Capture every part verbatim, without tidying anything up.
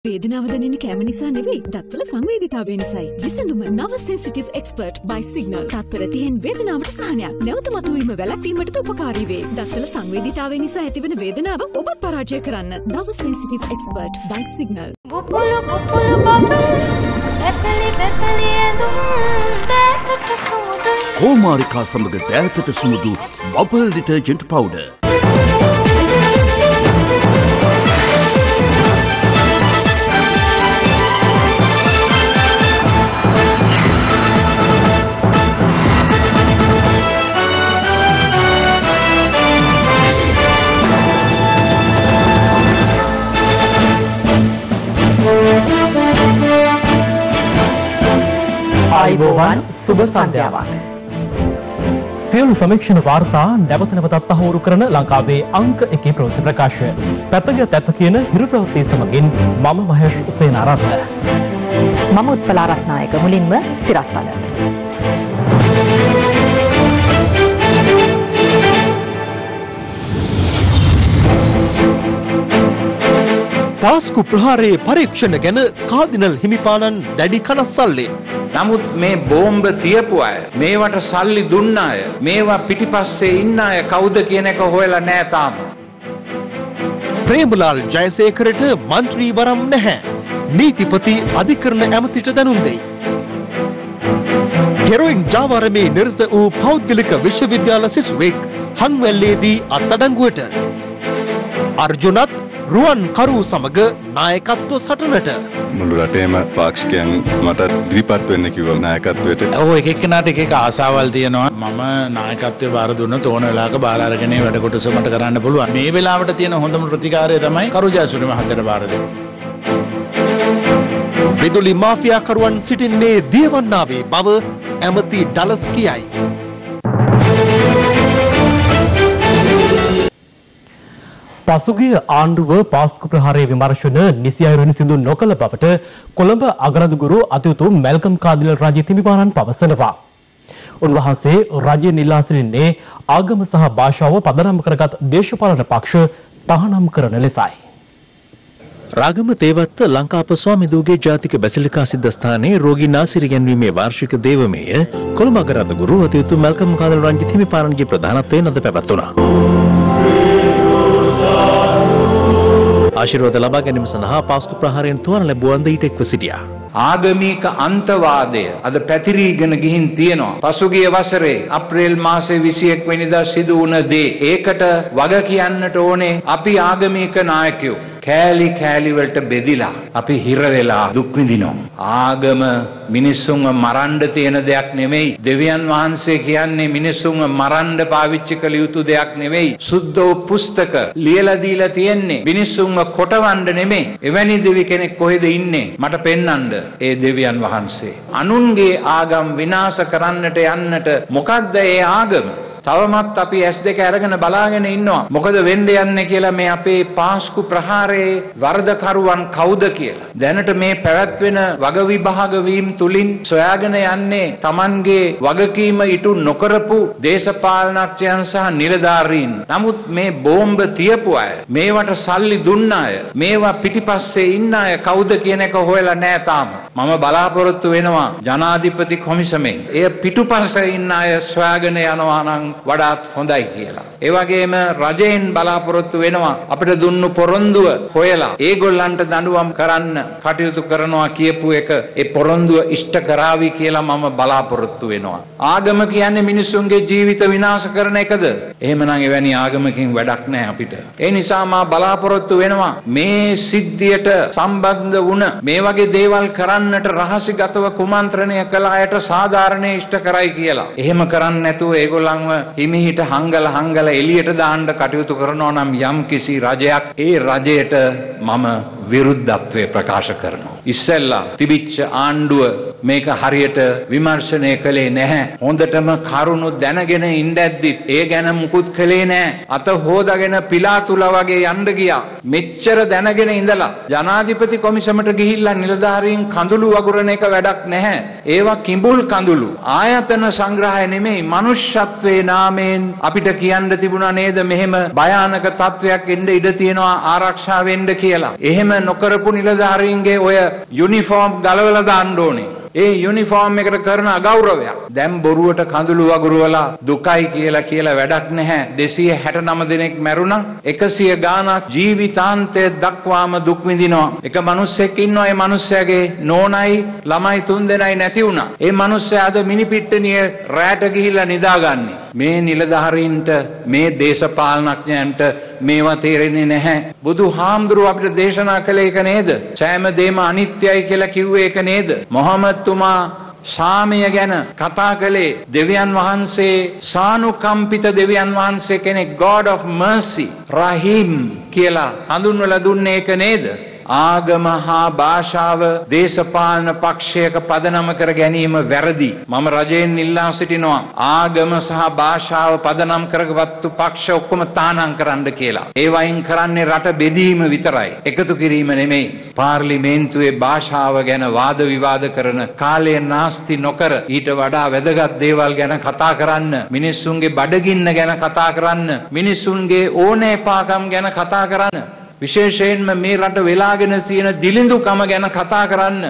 වේදනාව දැනෙන කැම නිසා නෙවෙයි, දත්වල සංවේදීතාවය නිසායි. විසඳුම නව සෙන්සිටිව් එක්ස්පර්ට් by සිග්නල්. තත්පර තිහෙන් වේදනාවට සහනයක්. නැවත මතුවීම වැළැක්වීමට උපකාරී වේ. දත්වල සංවේදීතාවය නිසා ඇතිවන වේදනාව ඔබත් පරාජය කරන්න. නව සෙන්සිටිව් එක්ස්පර්ට් by සිග්නල්. බුබුලු බුබුලු බබල් පැපලි පැපලි ඇඳුම් දෑතට සුමුදුයි. කෝමාරිකා සමග දෑතට සුමුදු බබල් ඩිටර්ජන්ට් පවුඩර්. ආයුබෝවන් සුබ සන්ධ්‍යාවක්. සියලු සමීක්ෂණ වාර්තා නැවත නැවතත් අහෝරු කරන ලංකාවේ අංක එකේ ප්‍රවෘත්ති ප්‍රකාශය. පැත්තක තැත්ත කියන හිරු ප්‍රවෘත්ති සමගින් මම මහේෂ් සේනාරත්න. මම උත්පලා රත්නායක. මුලින්ම සිරස්තල. පාස්කු ප්‍රහාරයේ පරීක්ෂණ ගැන කාදිනල් හිමිපාණන් දැඩි කනස්සල්ලේ. නමුත් මේ බෝම්බ තියපු අය, මේවට සල්ලි දුන්න අය, මේවා පිටිපස්සේ ඉන්න අය කවුද කියන එක හොයලා නෑ තාම. ප්‍රේමලාල් ජයසේකරට මන්ත්‍රී වරම් නැහැ. නීතිපති අධිකරණ ඇමතිට දැනුම් දෙයි. හෙරොයින් ජාවාරමේ නිරත වූ පෞද්ගලික විශ්වවිද්‍යාල සිසුවෙක් හංවැල්ලේදී අත්අඩංගුවට. අර්ජුනත් රුවන් කරු සමග නායකත්ව සටනට. මුළු රටේම පාක්ෂිකයන් මට ඉදිරිපත් වෙන්න කිව්වා නායකත්වයට. ඔව් එක එක්කෙනාට එක එක ආසාවල් තියෙනවා. මම නායකත්වයේ බාර දුන්නොත් ඕන වෙලාවක බාර අරගෙන වැඩ කොටස මට කරන්න පුළුවන්. මේ වෙලාවට තියෙන හොඳම ප්‍රතිකාරය තමයි කරු ජයසූරිය මහත්තයට බාර දෙන්න. විදුලි මාෆියාකරුවන් සිටින්නේ දියවන්නාවේ බව ඇමති ඩලස් කියයි. පසුගිය ආණ්ඩුව පාස්කු ප්‍රහාරයේ විමර්ශන නිසි අයුරින් සිදු නොකළ බවට කොළඹ අගරදුගුරු අතිඋතු මැල්කම් කාදිනල් රජිත් හිමිපාණන් පවසනවා. උන්වහන්සේ රජය නිලා සිටින්නේ ආගම සහ භාෂාව පදනම් කරගත් දේශපාලන පක්ෂ තහනම් කරන ලෙසයි. රාගම තේවත්ත ලංකාප ස්වාමිදූගේ ජාතික බැසිලිකා සිද්ධස්ථානයේ රෝගී නාසිර ගැන්වීමේ වාර්ෂික දේවමය කොළඹ අගරදුගුරු අතිඋතු මැල්කම් කාදිනල් රජිත් හිමිපාණන්ගේ ප්‍රධානත්වයෙන් අද පැවැත්වුණා. ආශිර්වාද ලබා ගැනීම සඳහා පාස්කු ප්‍රහාරයෙන් තුවාල ලැබුවන්ද ඊට එක්ව සිටියා. ආගමික අන්තවාදය අද පැතිරීගෙන ගිහින් තියෙනවා. පසුගිය වසරේ අප්‍රේල් මාසේ විසිඑක වෙනිදා සිදු වුණ දේ ඒකට වග කියන්නට ඕනේ අපි ආගමික නායකයෝ. කෑලි කෑලි වලට බෙදිලා අපි හිර වෙලා දුක් විඳිනවා. ආගම මිනිස්සුන්ව මරන්න තියෙන දෙයක් නෙමෙයි. දෙවියන් වහන්සේ කියන්නේ මිනිස්සුන්ව මරන්න පාවිච්චි කළ යුතු දෙයක් නෙමෙයි. සුද්ධ පුස්තක ලියලා දීලා තියෙන්නේ මිනිස්සුන්ව කොටවන්න නෙමෙයි. එවැනි දෙවි කෙනෙක් කොහෙද ඉන්නේ මට පෙන්වන්න. ඒ දෙවියන් වහන්සේ. අනුන්ගේ ආගම් විනාශ කරන්නට යන්නට මොකක්ද ඒ ආගම? තවමත් අපි ඇස් දෙක අරගෙන බලාගෙන ඉන්නවා. මොකද වෙන්න යන්නේ කියලා මේ අපේ පාස්කු ප්‍රහාරයේ වරදකරුවන් කවුද කියලා. දැනට මේ පැවැත්වෙන වග විභාග වීම තුලින් සොයාගෙන යන්නේ Tamanගේ වගකීම ඉටු නොකරපු දේශපාලනඥයන් සහ නිලධාරීන්. නමුත් මේ බෝම්බ තියපු අය, මේවට සල්ලි දුන්න අය, මේවා පිටිපස්සේ ඉන්න අය කවුද කියන එක හොයලා නෑ තාම. මම බලාපොරොත්තු වෙනවා ජනාධිපති කොමිසමෙන් එය පිටුපස්සේ ඉන්න අය සොයාගෙන යනවා නම් වඩාත් හොඳයි කියලා. ඒ වගේම රජයෙන් බලාපොරොත්තු වෙනවා අපිට දුන්නු පොරොන්දුව හොයලා ඒගොල්ලන්ට දඬුවම් කරන්න කටයුතු කරනවා කියපු එක ඒ පොරොන්දුව ඉෂ්ට කරાવી කියලා මම බලාපොරොත්තු වෙනවා. ආගම කියන්නේ මිනිස්සුන්ගේ ජීවිත විනාශ කරන එකද? එහෙමනම් එවැනි ආගමකින් වැඩක් නැහැ අපිට. ඒ නිසා මා බලාපොරොත්තු වෙනවා මේ සිද්ධියට සම්බන්ධ වුණ මේ වගේ දේවල් කරන්නට රහසිගතව කුමන්ත්‍රණය කළ අයට සාධාරණේ ඉෂ්ට කරයි කියලා. එහෙම කරන්නේ නැතුව ඒගොල්ලන්ව හිමිහිට හංගල හංගල එළියට දාන්න කටයුතු කරනවා නම් යම් කිසි රජයක් ඒ රජයට මම විරුද්ධත්වය ප්‍රකාශ කරනවා. ඉස්සෙල්ලා තිබිච්ච ආණ්ඩුව මේක හරියට විමර්ශනය කළේ නැහැ. හොඳටම කරුණු දැනගෙන ඉඳද්දි ඒ ගැන මුකුත් කළේ නැහැ. අත හොදාගෙන පිලාතුලා වගේ යන්න ගියා. මෙච්චර දැනගෙන ඉඳලා ජනාධිපති කොමිසමට ගිහිල්ලා නිලධාරීන් කඳුළු වගුරන එක වැඩක් නැහැ. ඒවා කිඹුල් කඳුළු. ආයතන සංග්‍රහය නෙමෙයි මනුෂ්‍යත්වයේ නාමයෙන් අපිට කියන්න තිබුණා නේද මෙහෙම භයානක තත්වයක් එන්න ඉඩ තියෙනවා ආරක්ෂා වෙන්න කියලා. එහෙම නොකරපු නිලධාරීන්ගේ ඔය යුනිෆෝම් ගලවලා දාන්න ඕනේ. ඒ යුනිෆෝම් එකට කරන අගෞරවයක්. දැන් බොරුවට කඳුළු වගුරුවලා දුකයි කියලා කියලා වැඩක් නැහැ. දෙසිය හැට නව දෙනෙක් මැරුණා. එකසිය ගාණක් ජීවිතාන්තය දක්වාම දුක් විඳිනවා. එක මිනිස්සෙක් ඉන්නවා. ඒ මිනිස්සයාගේ නෝනයි ළමයි තුන් දෙනයි නැති වුණා. ඒ මිනිස්සයා අද මිනිපිට්ටනිය රැට ගිහිල්ලා නිදාගන්නේ. මේ නිලධාරීන්ට මේ දේශපාලනඥයන්ට මේවා තේරෙන්නේ නැහැ. බුදුහාමුදුරුව අපිට දේශනා කළේ ඒක නේද? සෑම දෙයක්ම අනිත්‍යයි කියලා කිව්වේ ඒක නේද? මොහමද් තුමා සාමය ගැන කතා කළේ දෙවියන් වහන්සේ සානුකම්පිත දෙවියන් වහන්සේ කෙනෙක්, God of mercy, Rahim කියලා හඳුන්වලා දුන්නේ ඒක නේද? ආගම හා භාෂාව දේශපාලන පක්ෂයක පදනම කර ගැනීම වැරදි. මම රජයෙන් ඉල්ලා සිටිනවා ආගම සහ භාෂාව පදනම් කරගත්තු පක්ෂ ඔක්කොම තානම් කරන්න කියලා. ඒ වයින් කරන්නේ රට බෙදීම විතරයි, එකතු කිරීම නෙමෙයි. පාර්ලිමේන්තුවේ භාෂාව ගැන වාද විවාද කරන කාලය නාස්ති නොකර ඊට වඩා වැදගත් දේවල් ගැන කතා කරන්න, මිනිස්සුන්ගේ බඩගින්න ගැන කතා කරන්න, මිනිස්සුන්ගේ ඕනෑපාකම් ගැන කතා කරන්න, විශේෂයෙන්ම මේ රට වෙලාගෙන තියෙන දිලිඳුකම ගැන කතා කරන්න.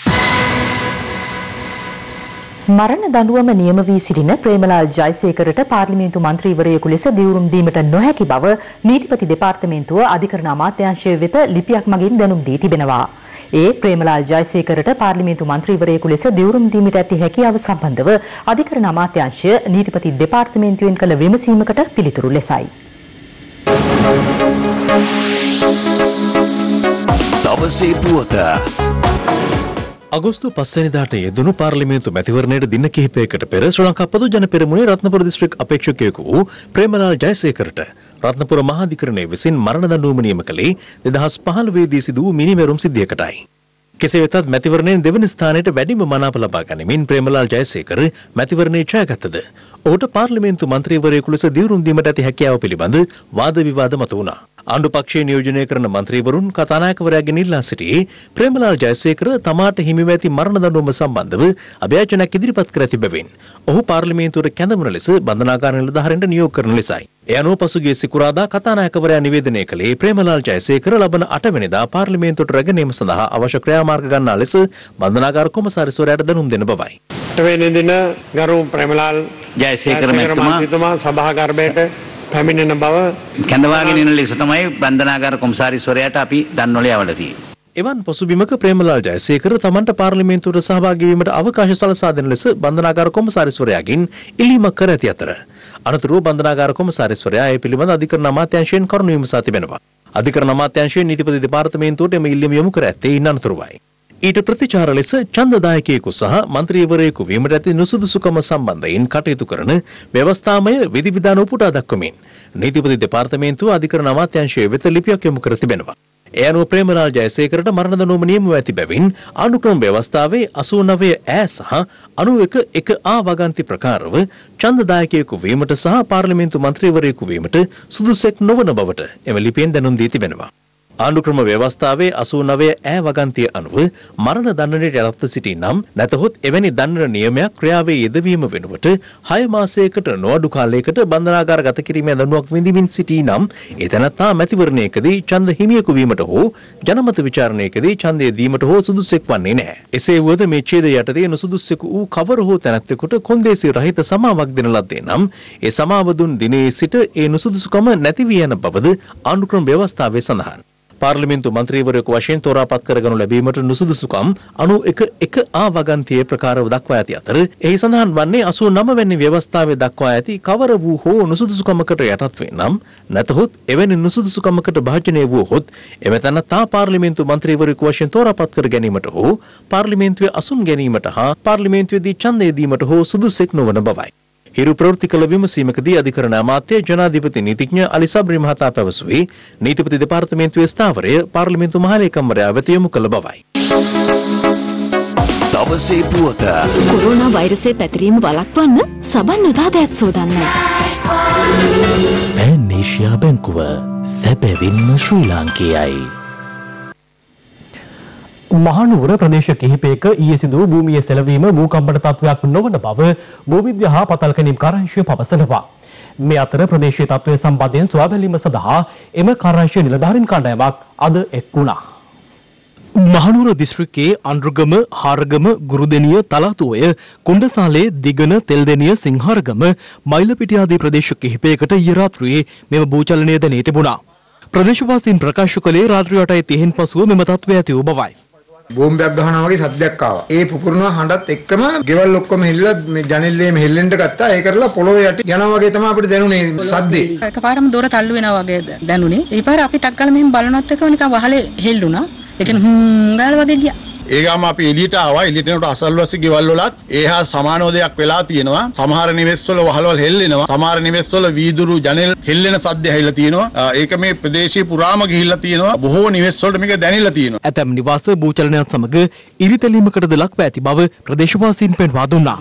මරණ දඬුවම නියම වී සිටින ප්‍රේමලාල් ජයසේකරට පාර්ලිමේන්තු මන්ත්‍රීවරයෙකු ලෙස දිවුරුම් දීමට නොහැකි බව නීතිපති දෙපාර්තමේන්තුව අධිකරණ අමාත්‍යාංශය වෙත ලිපියක් මගින් දැනුම් දී තිබෙනවා. ඒ ප්‍රේමලාල් ජයසේකරට පාර්ලිමේන්තු මන්ත්‍රීවරයෙකු ලෙස දිවුරුම් දීමට ඇති හැකියාව සම්බන්ධව අධිකරණ අමාත්‍යාංශය නීතිපති දෙපාර්තමේන්තුවෙන් කළ විමසීමකට පිළිතුරු ලෙසයි. දවසේ පුවත අගෝස්තු පස්වැනිදාට යෙදුණු පාර්ලිමේන්තු මැතිවරණයට දින කිහිපයකට පෙර ශ්‍රී ලංකා පොදු ජන පෙරමුණේ රත්නපුර දිස්ත්‍රික් අපේක්ෂකයෙකු වූ ප්‍රේමලාල් ජයසේකරට රත්නපුර මහාධිකරණය විසින් මරණ දඬුවම නියම කළේ දෙදහස් පහළොව දී සිදු වූ මිනිමෙරුම් සිද්ධියකටයි. කෙසේ වෙතත් මැතිවරණයෙන් දෙවන ස්ථානයට වැඩිම මනාප ලබා ගනිමින් ප්‍රේමලාල් ජයසේකර මැතිවරණයේ ජයගත්තද ඔහුට පාර්ලිමේන්තු මන්ත්‍රීවරයෙකු ලෙස දිවුරුම් දීමට ඇති හැකියාව පිළිබඳ වාද විවාද මතුවුණා. ආණ්ඩු පක්ෂයේ නියෝජනය කරන මන්ත්‍රීවරුන් කතානායකවරයාගෙන් ඉල්ලා සිටියේ ප්‍රේමලාල් ජයසේකර තමාට හිමිව ඇති මරණ දඬුවම සම්බන්ධව අභ්‍යර්ථනයක් ඉදිරිපත් කර ඇති බැවින් ඔහු පාර්ලිමේන්තුවට කැඳවන ලෙස බන්ධනාගාර නිලධාරීන්ට නියෝග කරන ලෙසයි. ඒ අනුව පසුගිය සිකුරාදා කතානායකවරයා නිවේදනය කළේ ප්‍රේමලාල් ජයසේකර ලබන අටවැනිදා පාර්ලිමේන්තුවට රැගෙනීම සඳහා අවශ්‍ය ක්‍රියාමාර්ග ගන්නා ලෙස බන්ධනාගාර කොමසාරිස්වරයාට දැනුම් දෙන බවයි. අටවැනි දින ගරු ප්‍රේමලාල් ජයසේකර මහත්මයා සභාගර්භයට පැමිණෙන බව කැඳවාගෙන ඉන්න ලෙස තමයි බන්ධනාගාර කොමසාරිස්වරයාට අපි දන්වල යවලා තියෙන්නේ. එවන් පසුබිමක ප්‍රේමලාල් ජයසේකර තමන්ට පාර්ලිමේන්තුවට සහභාගී වීමට අවකාශ සලසා දෙන ලෙස බන්ධනාගාර කොමසාරිස්වරයාගෙන් ඉල්ලීමක් කර ඇති අතර අනතුරුව බන්ධනාගාර කොමසාරිස්වරයා ඒ පිළිබඳ අධිකරණ අමාත්‍යාංශයෙන් කරුණු විමසා තිබෙනවා. අධිකරණ අමාත්‍යාංශයෙන් නීතිපති දෙපාර්තමේන්තුවට එම ඉල්ලීම යොමු කර ඇත්තේ ඉන් අනතුරුවයි. ඊට ප්‍රතිචාර ලෙස ඡන්දදායකයෙකු සහ මන්ත්‍රීවරයෙකු වීමට ඇති නුසුදුසුකම සම්බන්ධයෙන් කටයුතු කරන ව්‍යවස්ථාමය විධිවිධාන උපුටා දක්වමින් නීතිපති දෙපාර්තමේන්තුව අධිකරණ අමාත්‍යාංශය වෙත ලිපියක් යොමු කර තිබෙනවා. ඒ අනුව ප්‍රේමලාල් ජයසේකරට මරණ දඬුවම නියමව ඇති බැවින් ආණ්ඩුක්‍රම ව්‍යවස්ථාවේ අසූ නවය ඈ සහ අනූ එක එක ආ වගන්ති ප්‍රකාරව ඡන්දදායකයෙකු වීමට සහ පාර්ලිමේන්තු මන්ත්‍රීවරයෙකු වීමට සුදුසෙක් නොවන බවට එම ලිපියෙන් දැනුම් දී තිබෙනවා. ආණ්ඩුක්‍රම ව්‍යවස්ථාවේ අසූ නවය ඈ වගන්තිය අනුව මරණ දණ්ඩනයට යටත්ව සිටි නම් නැතහොත් එවැනි දණ්ඩන නියමයක් ක්‍රියාවේ යෙදවීම වෙනුවට හය මාසයකට නොඅඩු කාලයකට බන්ධනාගාර ගත කිරීමේ දඬුවමක් විඳිමින් සිටි නම් ඒ තැනැත්තා මැතිවරණයකදී ඡන්ද හිමියෙකු වීමට හෝ ජනමත විචාරණයකදී ඡන්දය දීමට හෝ සුදුසෙක් වන්නේ නැහැ. එසේ වුවද මේ ඡේදය යටතේ නුසුදුසෙකු වූ කවර හෝ තැනැත්තෙකුට කොන්දේසි රහිත සමාවක් දෙන ලද්දේ නම් ඒ සමාව දුන් දිනේ සිට ඒ නුසුදුසුකම නැති වී යන බවද ආණ්ඩුක්‍රම ව්‍යවස්ථාවේ සඳහන්. පාර්ලිමේන්තු මන්ත්‍රීවරයෙකු වශයෙන් තෝරාපත් කරගනු ලැබීමට නුසුදුසුකම් අනූ එක එක ආ වගන්තියේ ප්‍රකාරව දක්වා ඇති අතර එහි සඳහන් වන්නේ අසූ නව වැනි ව්‍යවස්ථාවේ දක්වා ඇති කවර වූ හෝ නුසුදුසුකමකට යටත් වේ නම් නැතහොත් එවැනි නුසුදුසුකමකට භාජනය වූහොත් එමෙතන තා පාර්ලිමේන්තු මන්ත්‍රීවරයෙකු වශයෙන් තෝරාපත් කර ගැනීමට හෝ පාර්ලිමේන්තුවේ අසුන් ගැනීමට හා පාර්ලිමේන්තුවේදී ඡන්දය දීමට හෝ සුදුසෙක් නොවන බවයි. හිරු ප්‍රවෘත්ති කළ විමසීමකදී අධිකරණ අමාත්‍ය ජනාධිපති නීතිඥ අලි සබ්රි මහතා පැවසුවේ නීතිපති දෙපාර්තමේන්තුවේ ස්ථාවරය පාර්ලිමේන්තු මහලේකම්වරයා වෙත යොමු කළ බවයි. දවසේ පුවත කොරෝනා වෛරසය පැතිරීම වළක්වන්න සබන් නොදා දෑත් සෝදන්න. පෑන් ඒෂියා බැංකුව සැබවින්ම ශ්‍රී ලාංකේයයි. මහනුවර ප්‍රදේශ කිහිපයක ඊයේ සිදු වූ භූමියේ සෙලවීම භූකම්පන තත්ත්වයක් නොවන බව භූවිද්‍යා හා පතල් කැණීම් කාර්යාංශය පවසනවා. මේ අතර ප්‍රදේශීය තත්ත්වය සම්බන්ධයෙන් සොයා බැලීම සඳහා එම කාර්යාංශයේ නිලධාරීන් කණ්ඩායමක් අද එක් වුණා. මහනුවර දිස්ත්‍රික්කයේ අනුරුගම හාරගම ගුරුදෙනිය තලාතුවය කුණ්ඩසාලේ දිගන තෙල්දෙනිය සිංහාරගම මයිලපිටිය ආදී ප්‍රදේශ කිහිපයකට ඊ රාත්‍රියේ මෙම භූචලනය දැනී තිබුණා. ප්‍රදේශවාසීන් ප්‍රකාශ කළේ රාත්‍රී අටයි තිහෙන් පසුව මෙම තත්ත්වය ඇති වූ බවයි. බෝම්බයක් ගහනවා වගේ සද්දයක් ආවා. ඒ පුපුරනවා හඬත් එක්කම ගෙවල් ඔක්කොම හෙල්ලලා මේ ජනෙල්ලේම හෙල්ලෙන්න ගත්තා. ඒ කරලා පොළොවේ යටි යනවා වගේ තමයි අපිට දැනුනේ සද්දේ. එකපාරම දොර තල්ලු වෙනවා වගේ දැනුනේ. ඊපාර අපි ටක් ගාලා මෙහෙම බලනවත් එක්කම නිකන් වහලේ හෙල්ලුණා. ඒ කියන්නේ හ්ම් ගාලා වගේ ගියා. ඒ ගාම අපි එළියට ආවා. එළියට එනකොට අසල්වැසි ගෙවල් වලත් ඒහා සමානව දෙයක් වෙලා තියෙනවා. සමහර නිවෙස්වල වහලවල් හෙල්ලෙනවා. සමහර නිවෙස්වල වීදුරු ජනෙල් හෙල්ලෙන සද්ද ඇහිලා තියෙනවා. ඒක මේ ප්‍රදේශයේ පුරාම ගිහිල්ලා තියෙනවා. බොහෝ නිවෙස්වලට මේක දැනෙලා තියෙනවා. ඇතැම් නිවාස භූචලනයත් සමග ඉරිතැලීමකටද ලක්ව ඇති බව ප්‍රදේශවාසීන් පෙන්වා දුන්නා.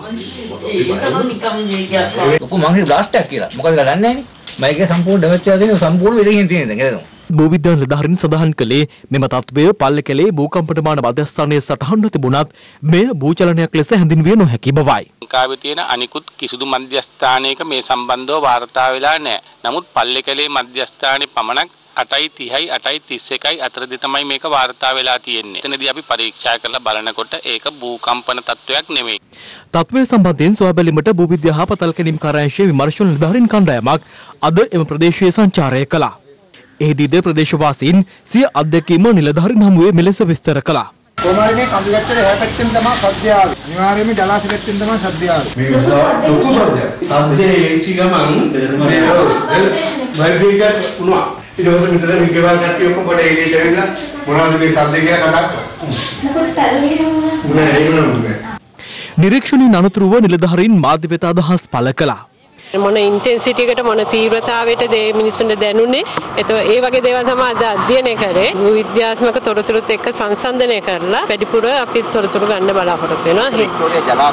ඔක මං හිතුවා බ්ලාස්ට් එකක් කියලා. මොකද ගලන්නේ නැහනේ. මයික සම්පූර්ණ ඩැමේජ් වෙලා තියෙනවා. සම්පූර්ණ වෙලකින් තියෙන දැන් නේද? භූවිද්‍යාල නිලධාරීන් සඳහන් කළේ මෙම තත්ත්වය පල්ලකැලේ භූකම්පනමාන මධ්‍යස්ථානයේ සටහන්ව තිබුණත් මෙය භූචලනයක් ලෙස හැඳින්විය නොහැකි බවයි. ලංකාවේ තියෙන අනිකුත් කිසිදු මධ්‍යස්ථානයක මේ සම්බන්ධව වාර්තා වෙලා නැහැ. නමුත් පල්ලකැලේ මධ්‍යස්ථානයේ පමණක් අටයි තිහයි අටයි තිස් එකයි අතරදී තමයි මේක වාර්තා වෙලා තියෙන්නේ. එතනදී අපි පරීක්ෂා කරලා බලනකොට ඒක භූකම්පන තත්ත්වයක් නෙමෙයි. තත්ත්වය සම්බන්ධයෙන් සොයා බැලීමට භූවිද්‍යා හා පතල් කැණීම් කාර්යාංශයේ විමර්ශන නිලධාරීන් කණ්ඩායමක් අද එම ප්‍රදේශයේ සංචාරය කළා. එහිදීද ප්‍රදේශවාසීන් සිය අත්දැකීම නිලධාරීන් හමුවේ මෙලෙස විස්තර කළා. කොමාරි මේ කඳු ගැටේ එහා පැත්තෙන් තමයි සද්දය ආවේ. අනිවාර්යයෙන්ම ජලාශය පැත්තෙන් තමයි සද්දය ආවේ. මේ ලොකු සද්දයක්. සද්දේ එච්චි ගමන් මේ වයිබ්‍රේටර් වුණා. ඊට පස්සේ මෙතන මේ ගෙවල් කට්ටිය ඔක්කොම පොඩ එළියට ඇවිල්ලා මොනවද මේ සද්දේ කියලා කතා කරා. මොකද තල්ලේ නෑ ඒක නෑ. නිරීක්ෂණින් අනතුරුව නිලධාරීන් මාධ්‍ය වෙත අදහස් පළ කළා. මොන ඉන්ටෙන්සිටි එකට මොන තීව්‍රතාවයට දේ මිනිසුන්ට දැනුනේ ඒතෝ ඒ වගේ දේවල් තමයි අද අධ්‍යයනය කරේ විද්‍යාත්මක තොරතුරුත් එක්ක සංසන්දනය කරලා වැඩිපුර අපි තොරතුරු ගන්න බලාපොරොත්තු වෙනවා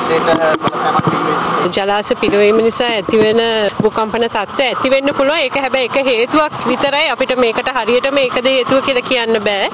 ජලාශ පිරවීම නිසා ඇතිවෙන භූකම්පන තත්ත්ව ඇති වෙන්න පුළුවන් ඒක හැබැයි එක හේතුවක් විතරයි අපිට මේකට හරියට මේකද හේතුව කියලා කියන්න බෑ.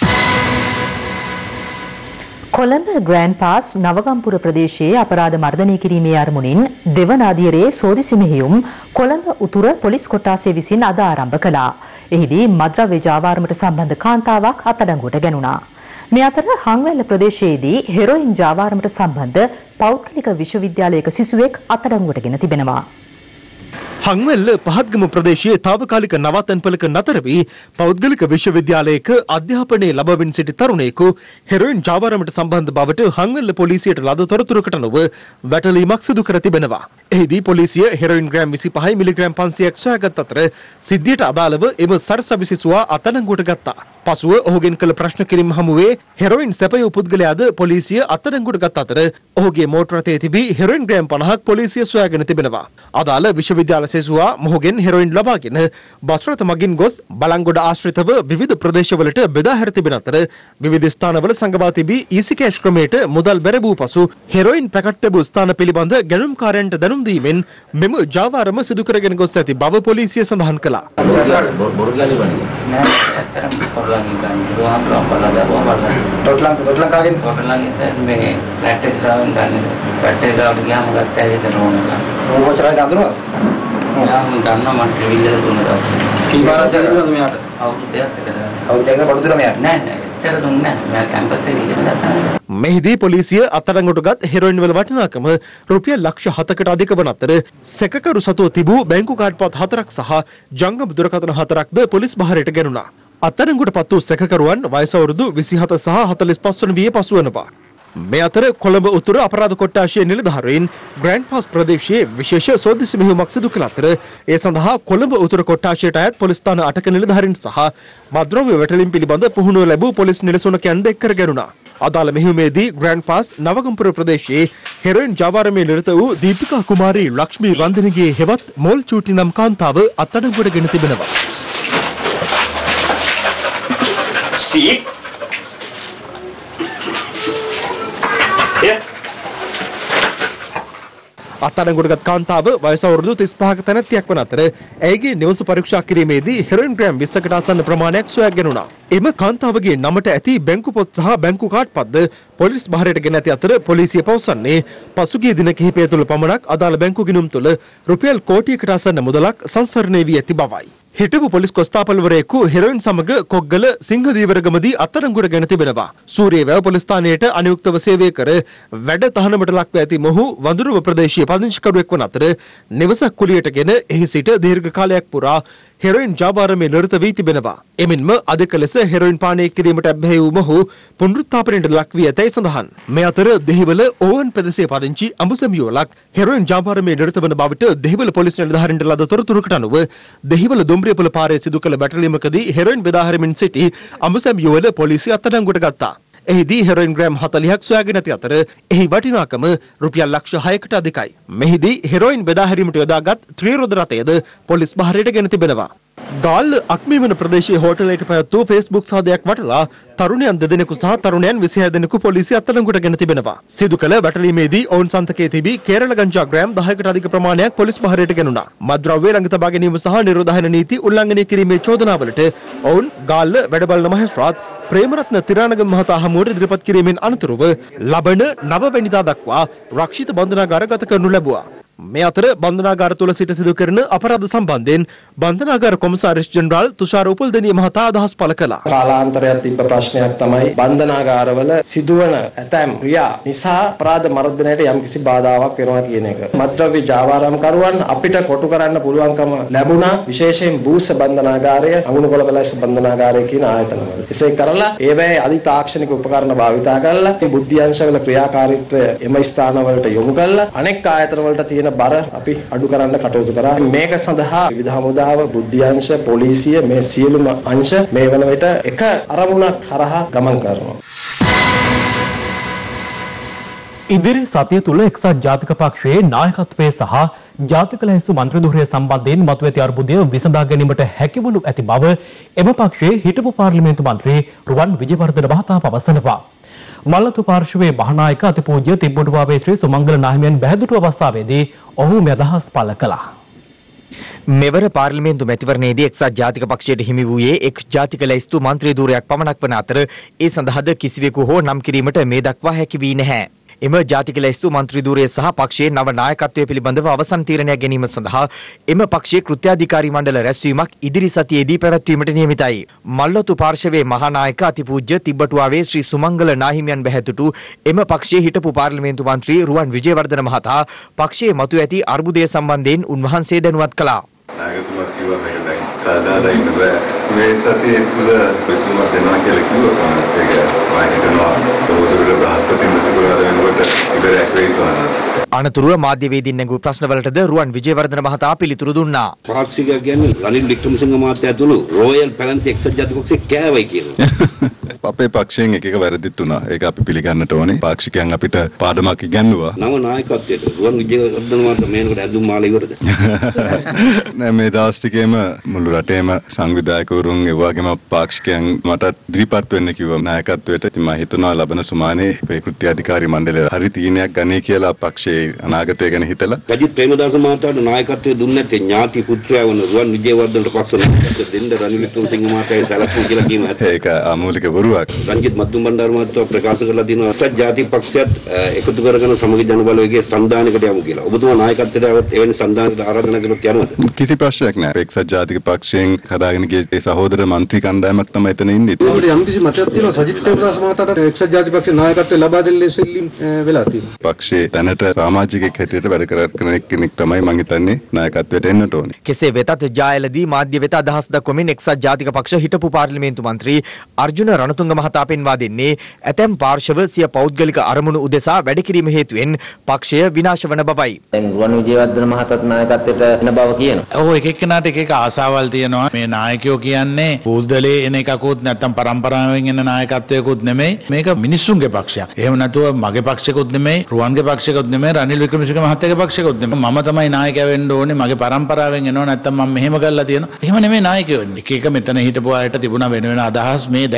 කොළඹ ග්‍රෑන්ඩ් පාස් නවගම්පුර ප්‍රදේශයේ අපරාධ මර්ධනය කිරීමේ අරමුණින් දෙවන අදියරේ සෝදිසි මෙහෙයුම් කොළඹ උතුර පොලිස් කොට්ටාසය විසින් අද ආරම්භ කළා. එහිදී මද්‍රව්‍ය ජාවාරමට සම්බන්ධ කාන්තාවක් අත්අඩංගුවට ගැනුණා. මේ අතර හංවැල්ල ප්‍රදේශයේදී හෙරොයින් ජාවාරමට සම්බන්ධ පෞද්ගලික විශ්වවිද්‍යාලයක සිසුවෙක් අත්අඩංගුවට ගෙන තිබෙනවා. හංවැල්ල පහත්ගම ප්‍රදේශයේ තාවකාලික නවාතැන්පලක නතර වී පෞද්ගලික විශ්වවිද්‍යාලයක අධ්‍යාපනය ලබමින් සිටි තරුණයෙකු හෙරොයින් ජාවාරමට සම්බන්ධ බවට හංවැල්ල පොලිසියට ලද තොරතුරකට නොව වැටලීමක් සිදු කර තිබෙනවා. එහිදී පොලිසිය හෙරොයින් ග්‍රෑම් විසිපහයි මිලිග්‍රෑම් පන්සියයක් සොයාගත් අතර සිද්ධියට අදාළව එම සරසවි සිසුවා අත්අඩංගුවට ගත්තා. පසුව ඔහුගෙන් කළ ප්‍රශ්න කිරීම හමුවේ හෙරොයින් සැපයූ පුද්ගලයාද පොලිසිය අත්අඩංගුවට ගත් අතර ඔහුගේ මෝටර රථයේ තිබී හෙරොයින් ග්‍රෑම් පනහක් පොලිසිය සොයාගෙන තිබෙනවා. අදාළ විශ්වවිද්‍යාල සෙසුවා මොහුගෙන් හෙරොයින් ලබාගෙන බස් රථ මගින් ගොස් බලංගොඩ ආශ්‍රිතව විවිධ ප්‍රදේශවලට බෙදා හැර තිබෙන අතර විවිධ ස්ථානවල සංගවා තිබී ඊසි කෑෂ් ක්‍රමයට මුදල් බැරවූ පසු හෙරොයින් පැකට් තිබූ ස්ථාන පිළිබඳ ගැනුම්කාරයන්ට දැනුම් දීමෙන් මෙම ජාවාරම සිදු කරගෙන ගොස් ඇති බව පොලිසිය සඳහන් කළා. දන්නවා මම ට්‍රෙවිල් එක දුන්න දවස්. කී පාරක් දැක්කද මෙයාට? අවුරුදු දෙකක් විතර. අවුරුදු දෙකක් බඩු දුන්නා මෙයාට? නෑ නෑ. ඒතර දුන්නේ නෑ. මෙයා කැම්පස් එකේ ඉගෙන ගත්තා. මෙහිදී පොලිසිය අත්අඩංගුවට ගත් හෙරොයින් වල වටිනාකම රුපියල් ලක්ෂ හතකට අධික වන අතර සැකකරු සතුව තිබූ බැංකු කාඩ් පත් හතරක් සහ ජංගම දුරකථන හතරක්ද පොලිස් බහරයට ගැනුණා. අත්අඩංගුවට පත් වූ සැකකරුවන් වයස අවුරුදු විසිහත සහ හතළිස් පහ වන වියේ පසුවනවා. මේ අතර කොළඹ උතුර අපරාධ කොට්ටාශයේ නිලධාරීන් ග්‍රෑන්ඩ් පාස් ප්‍රදේශයේ විශේෂ සෝදිසි මෙහෙයුමක් සිදු කළ අතර ඒ සඳහා කොළඹ උතුර කොට්ටාශයට අයත් පොලිස් ස්ථාන අටක නිලධාරීන් සහ මද්‍රව්‍ය වැටලීම් පිළිබඳ පුහුණුව ලැබූ පොලිස් නිලසුනකයන් එක් කර ගැනුණා. අදාළ මෙහෙයුමේදී ග්‍රෑන්ඩ් පාස් නවගම්පුර ප්‍රදේශයේ හෙරොයින් ජාවාරමේ නිරත වූ දීපිකා කුමාරී ලක්ෂ්මී රන්දනගේ හෙවත් මොල් චූටි නම් කාන්තාව අත්අඩංගුවට ගෙන තිබෙනවා. See? අත්අඩංගුවටගත් කාන්තාව වයස අවුරුදු තිස් පහක තැනැත්තියක් වන අතර ඇයගේ නිවස පරීක්ෂා කිරීමේදී හෙරොයින් ග්‍රෑම් විස්සකට ආසන්න ප්‍රමාණයක් සොයා ගැනුණා. එම කාන්තාවගේ නමට ඇති බැංකු පොත් සහ බැංකු කාඩ් පත්ද පොලිස් බහරයට ගෙන ඇති අතර පොලිසිය පවසන්නේ පසුගිය දින කිහිපය තුළ පමණක් අදාළ බැංකු ගිණුම් තුළ රුපියල් කෝටියකට ආසන්න මුදලක් සංසරණය වී ඇති බවයි. හිටපු පොලිස් කොස්තාපල්වරයෙකු හෙරොයින් සමග කොග්ගල සිංහදීවරගමදී අත්අඩංගුවට ගෙන තිබෙනවා. සූරියවැව පොලිස් ස්ථානයට අනුයුක්තව සේවය කර වැඩ තහනමට ලක්ව ඇති මොහු වඳුරුව ප්‍රදේශීය පදිංචිකරුවෙක් වන අතර නිවසක් කුලියටගෙන එහි සිට දීර්ඝ කාලයක් පුරා හෙරොයින් ජාවාරමේ නිරත වී තිබෙනවා. එමෙන්ම අධික ලෙස හෙරොයින් පානය කිරීමට ඇබ්බැහි වූ මොහු පුනරුත්ථාපනයට ලක් වී ඇතැයි සඳහන්. මේ අතර දෙහිවල ඕවන් ප්‍රදේශයේ පදිංචි අඹුසැමියෝලක් හෙරොයින් ජාවාරමේ නිරත වන බවට දෙහිවල පොලිස් නිලධාරීන්ට ලද තොරතුරකට අනුව දෙහිවල දුම්රියපොළ පාරේ සිදු කළ බැටලීමකදී හෙරොයින් බෙදාහරිමින් සිටි අඹුසැමියෝල පොලිසිය අත්අඩංගුවට ගත්තා. එහිදී හෙරොයින් ග්‍රෑම් හතළිහක් සොයාගෙන ඇති අතර එහි වටිනාකම රුපියල් ලක්ෂ හයකට අධිකයි. මෙහිදී හෙරොයින් බෙදාහැරීමට යොදාගත් ත්‍රිරෝද රථයද පොලිස් බහරයට ගෙන තිබෙනවා. ගාල්ල අක්මීවන ප්‍රදේශයේ හෝටලයක පැවැත් වූ ෆේස්බුක් සාදයක් වටලා තරුණයන් දෙදෙනෙකු සහ තරුණයන් විසිහය දෙනෙකු පොලිසිය අත්අඩංගුවට ගෙන තිබෙනවා. සිදු කළ වැටලීමේදී ඔවුන් සන්තකයේ තිබී කේරළ ගංජා ග්‍රෑම් දහයකට අධික ප්‍රමාණයක් පොලිස් බහරයට ගෙනුණා. මත්ද්‍රව්‍ය ළඟ තබා ගැනීම සහ නිරෝධායන නීති උල්ලංඝනය කිරීමේ චෝදනාවලට ඔවුන් ගාල්ල වැඩබලන මහේස්ත්‍රාත් ප්‍රේමරත්න තිරානගම මහතා හමුවට ඉදිරිපත් කිරීමෙන් අනතුරුව ලබන නවවැනිදා දක්වා රක්ෂිත බන්ධනාගාර ගත කරනු ලැබුවා. මේ අතර බන්ධනාගාර තුළ සිට සිදු කරන අපරාධ සම්බන්ධයෙන් බන්ධනාගාර කොමසාරිස් ජෙනරාල් තුෂාර උපල්දෙනිය මහතා අදහස් පළ කළා. කාලාන්තරයක් තිබ්බ ප්‍රශ්නයක් තමයි බන්ධනාගාරවල සිදුවන ඇතැම් ක්‍රියා නිසා අපරාධ මර්ධනයට යම්කිසි බාධාවක් වෙනවා කියන එක. මත්ද්‍රව්‍ය ජාවාරම්කරුවන් අපිට කොටු කරන්න පුළුවන්කම ලැබුණා විශේෂයෙන් බූස්ස බන්ධනාගාරය, අඟුණුකොළ පැලැස්ස බන්ධනාගාරය කියන ආයතනවල. එසේ කරලා ඒවැයි අධි තාක්ෂණික උපකරණ භාවිතා කරලා බුද්ධි අංශවල ක්‍රියාකාරීත්වය එම ස්ථානවලට යොමු කරලා අනෙක් ආයතනවලට තියෙන බර අපි අඩු කරන්න කටයුතු කරා. මේක සඳහා විවිධ හමුදාව, බුද්ධි අංශ, පොලිසිය මේ සියලුම අංශ මේ වන විට එක අරමුණක් කරහා ගමන් කරනවා. ඉදිරි සතිය තුළ එක්සත් ජාතික පක්ෂයේ නායකත්වයේ සහ ජාතික ලැයිස්තු මන්ත්‍රී ධුරය සම්බන්ධයෙන් මතුවැති අර්බුදය විසඳා ගැනීමට හැකිවනු ඇති බව එම පක්ෂයේ හිටපු පාර්ලිමේන්තු මන්ත්‍රී රුවන් විජේවර්ධන මහතා පවසනවා. මල්ලතු පාර්ශවයේ මහානායක අතිපූජ්‍ය තිබ්බොටුවාවේ ශ්‍රී සුමංගල නාහිමියන් බැහැදුටු අවස්ථාවේදී ඔහු මේ අදහස් පළ කළා. මෙවර පාර්ලිමේන්තු මැතිවරණයේදී එක්සත් ජාතික පක්ෂයට හිමි වූයේ එක් ජාතික ලැයිස්තු මන්ත්‍රී ධුරයක් පමණක් වන අතර ඒ සඳහාද කිසිවෙකු හෝ නම් කිරීමට මේ දක්වා හැකි වී නැහැ. එම ජාතික ලැයිස්තු මන්ත්‍රී ධුරය සහ පක්ෂයේ නව නායකත්වය පිළිබඳව අවසන් තීරණයක් ගැනීම සඳහා එම පක්ෂයේ කෘත්‍යාධිකාරී මණ්ඩල රැස්වීමක් ඉදිරි සතියේදී පැවැත්වීමට නියමිතයි. මල්ලතු පාර්ශවයේ මහානායක අතිපූජ්‍ය තිබ්බටුවාවේ ශ්‍රී සුමංගල නාහිමියන් බැහැතුටු එම පක්ෂයේ හිටපු පාර්ලිමේන්තු මන්ත්‍රී රුවන් විජේවර්ධන මහතා පක්ෂයේ මතු ඇති අර්බුදය සම්බන්ධයෙන් උන්වහන්සේ දැනුවත් කළා. නායකතුමා කිව්වා මේක දැන් කවදාද ඉන්න බෑ. මේ සතියේ තුල විසඳුමක් දෙනවා කියලා කිව්වා සමහරවිට ඒක මම හිතනවා පොදුවේ බ්‍රහස්පතින් දසකුරාද වෙනකොට ඉවරයක් වෙයි සමහරවිට. අනතුරුව මාධ්‍යවේදීන් නැගූ ප්‍රශ්නවලටද රුවන් විජේවර්ධන මහතා පිළිතුරු දුන්නා. පාක්ෂික කියන්නේ රනිල් වික්‍රමසිංහ මහත්තයා ඇතුළු රෝයල් පැලන්ති එක්සත් ජාතික පක්ෂේ කෑවයි කියලා. අපේ පක්ෂයෙන් එක එක වැරදිත් වුණා. ඒක අපි පිළිගන්නට ඕනේ. පාක්ෂිකයන් අපිට පාඩමක් ඉගැන්නුවා. නව නායකත්වයට රුවන් විජේවර්ධන මහතා මේනකොට ඇඳුම් මාලා ඉවරද? නෑ මේ දවස් ටිකේම මුළු රටේම සංවිධායකවරුන් ඒ වගේම පාක්ෂිකයන් මට ඉදිරිපත් වෙන්න කිව්වා නායකත්වයට. ඉතින් මම හිතනවා ලබන සුමානේ මේ කෘත්‍යාධිකාරී මණ්ඩලය හරි තීරණයක් ගන්නේ කියලා පක්ෂයේ අනාගතය ගැන හිතලා. රජිත් ප්‍රේමදාස මහතාට නායකත්වය දුන්නේ නැත්නම් ඥාති පුත්‍රයා වන රුවන් විජේවර්ධනට පක්ෂ නායකත්වය දෙන්න රනිල් වික්‍රමසිංහ මහතාගේ සැලකුම් කියලා කියමු. ඒක අමූලික බොරුවක්. රංජිත් මත්තුම් බණ්ඩාර මහතා ප්‍රකාශ කරලා තියෙනවා එක්සත් ජාතික පක්ෂයත් එකතු කරගෙන සමගි ජනබලවේගයේ සන්දානයකට යමු කියලා. ඔබතුමා නායකත්වයට આવත් එවැනි සන්දානයකට ආරාධනා කළොත් යනවද? කිසි ප්‍රශ්නයක් නැහැ. එක්සත් ජාතික පක්ෂයෙන් හදාගෙන ගිය ඒ සහෝදර මන්ත්‍රී කණ්ඩායමක් තමයි එතන ඉන්නේ. ඒකට යම් කිසි මතයක් තියෙනවා සජිත් ප්‍රේමදාස මහතාට එක්සත් ජාතික පක්ෂේ නායකත්වය ලබා දෙන්න සෙල්ලම් වෙලා තියෙනවා. පක්ෂයේ තැනට සමාජිකයෙක් හැටියට වැඩ කරන කෙනෙක් තමයි මම හිතන්නේ නායකත්වයට එන්නට ඕනේ. කෙසේ වෙතත් ජායලදී මාධ්‍ය වෙත අදහස් දක්වමින් එක්සත් ජාතික පක්ෂ හිටපු පාර්ලිමේන්තු මන්ත්‍රී අර්ජුන රණතුංග මහතා පෙන්වා දෙන්නේ ඇතැම් පාර්ශව සිය පෞද්ගලික අරමුණු උදෙසා වැඩ කිරීම හේතුවෙන් පක්ෂය විනාශ වන බවයි. දැන් රුවන් විජේවර්ධන මහතාත් නායකත්වයට එන බව කියනවා. ඔව් එක එක්කෙනාට එක එක ආසාවල් තියෙනවා. මේ නායකයෝ කියන්නේ පූද්දලේ එන එකකුත් නැත්තම් පරම්පරාවෙන් එන නායකත්වයකුත් නෙමෙයි. මේක මිනිස්සුන්ගේ පක්ෂයක්. එහෙම නැතුව මගේ පක්ෂයකුත් නෙමෙයි, රුවන්ගේ පක්ෂයකුත් නෙමෙයි, රනිල් වික්‍රමසිංහ මහත්තයාගේ පක්ෂයකුත් නෙමෙයි. මම තමයි නායකයා වෙන්න ඕනේ. මගේ පරම්පරාවෙන් එනවා නැත්තම් මම මෙහෙම කරලා තියෙනවා. එහෙම නෙමෙයි නායකයෝ වෙන්නේ. එක එක මෙතන හිටපු අයට තිබුණා වෙන වෙන අදහස්. මේ දැන් එනවා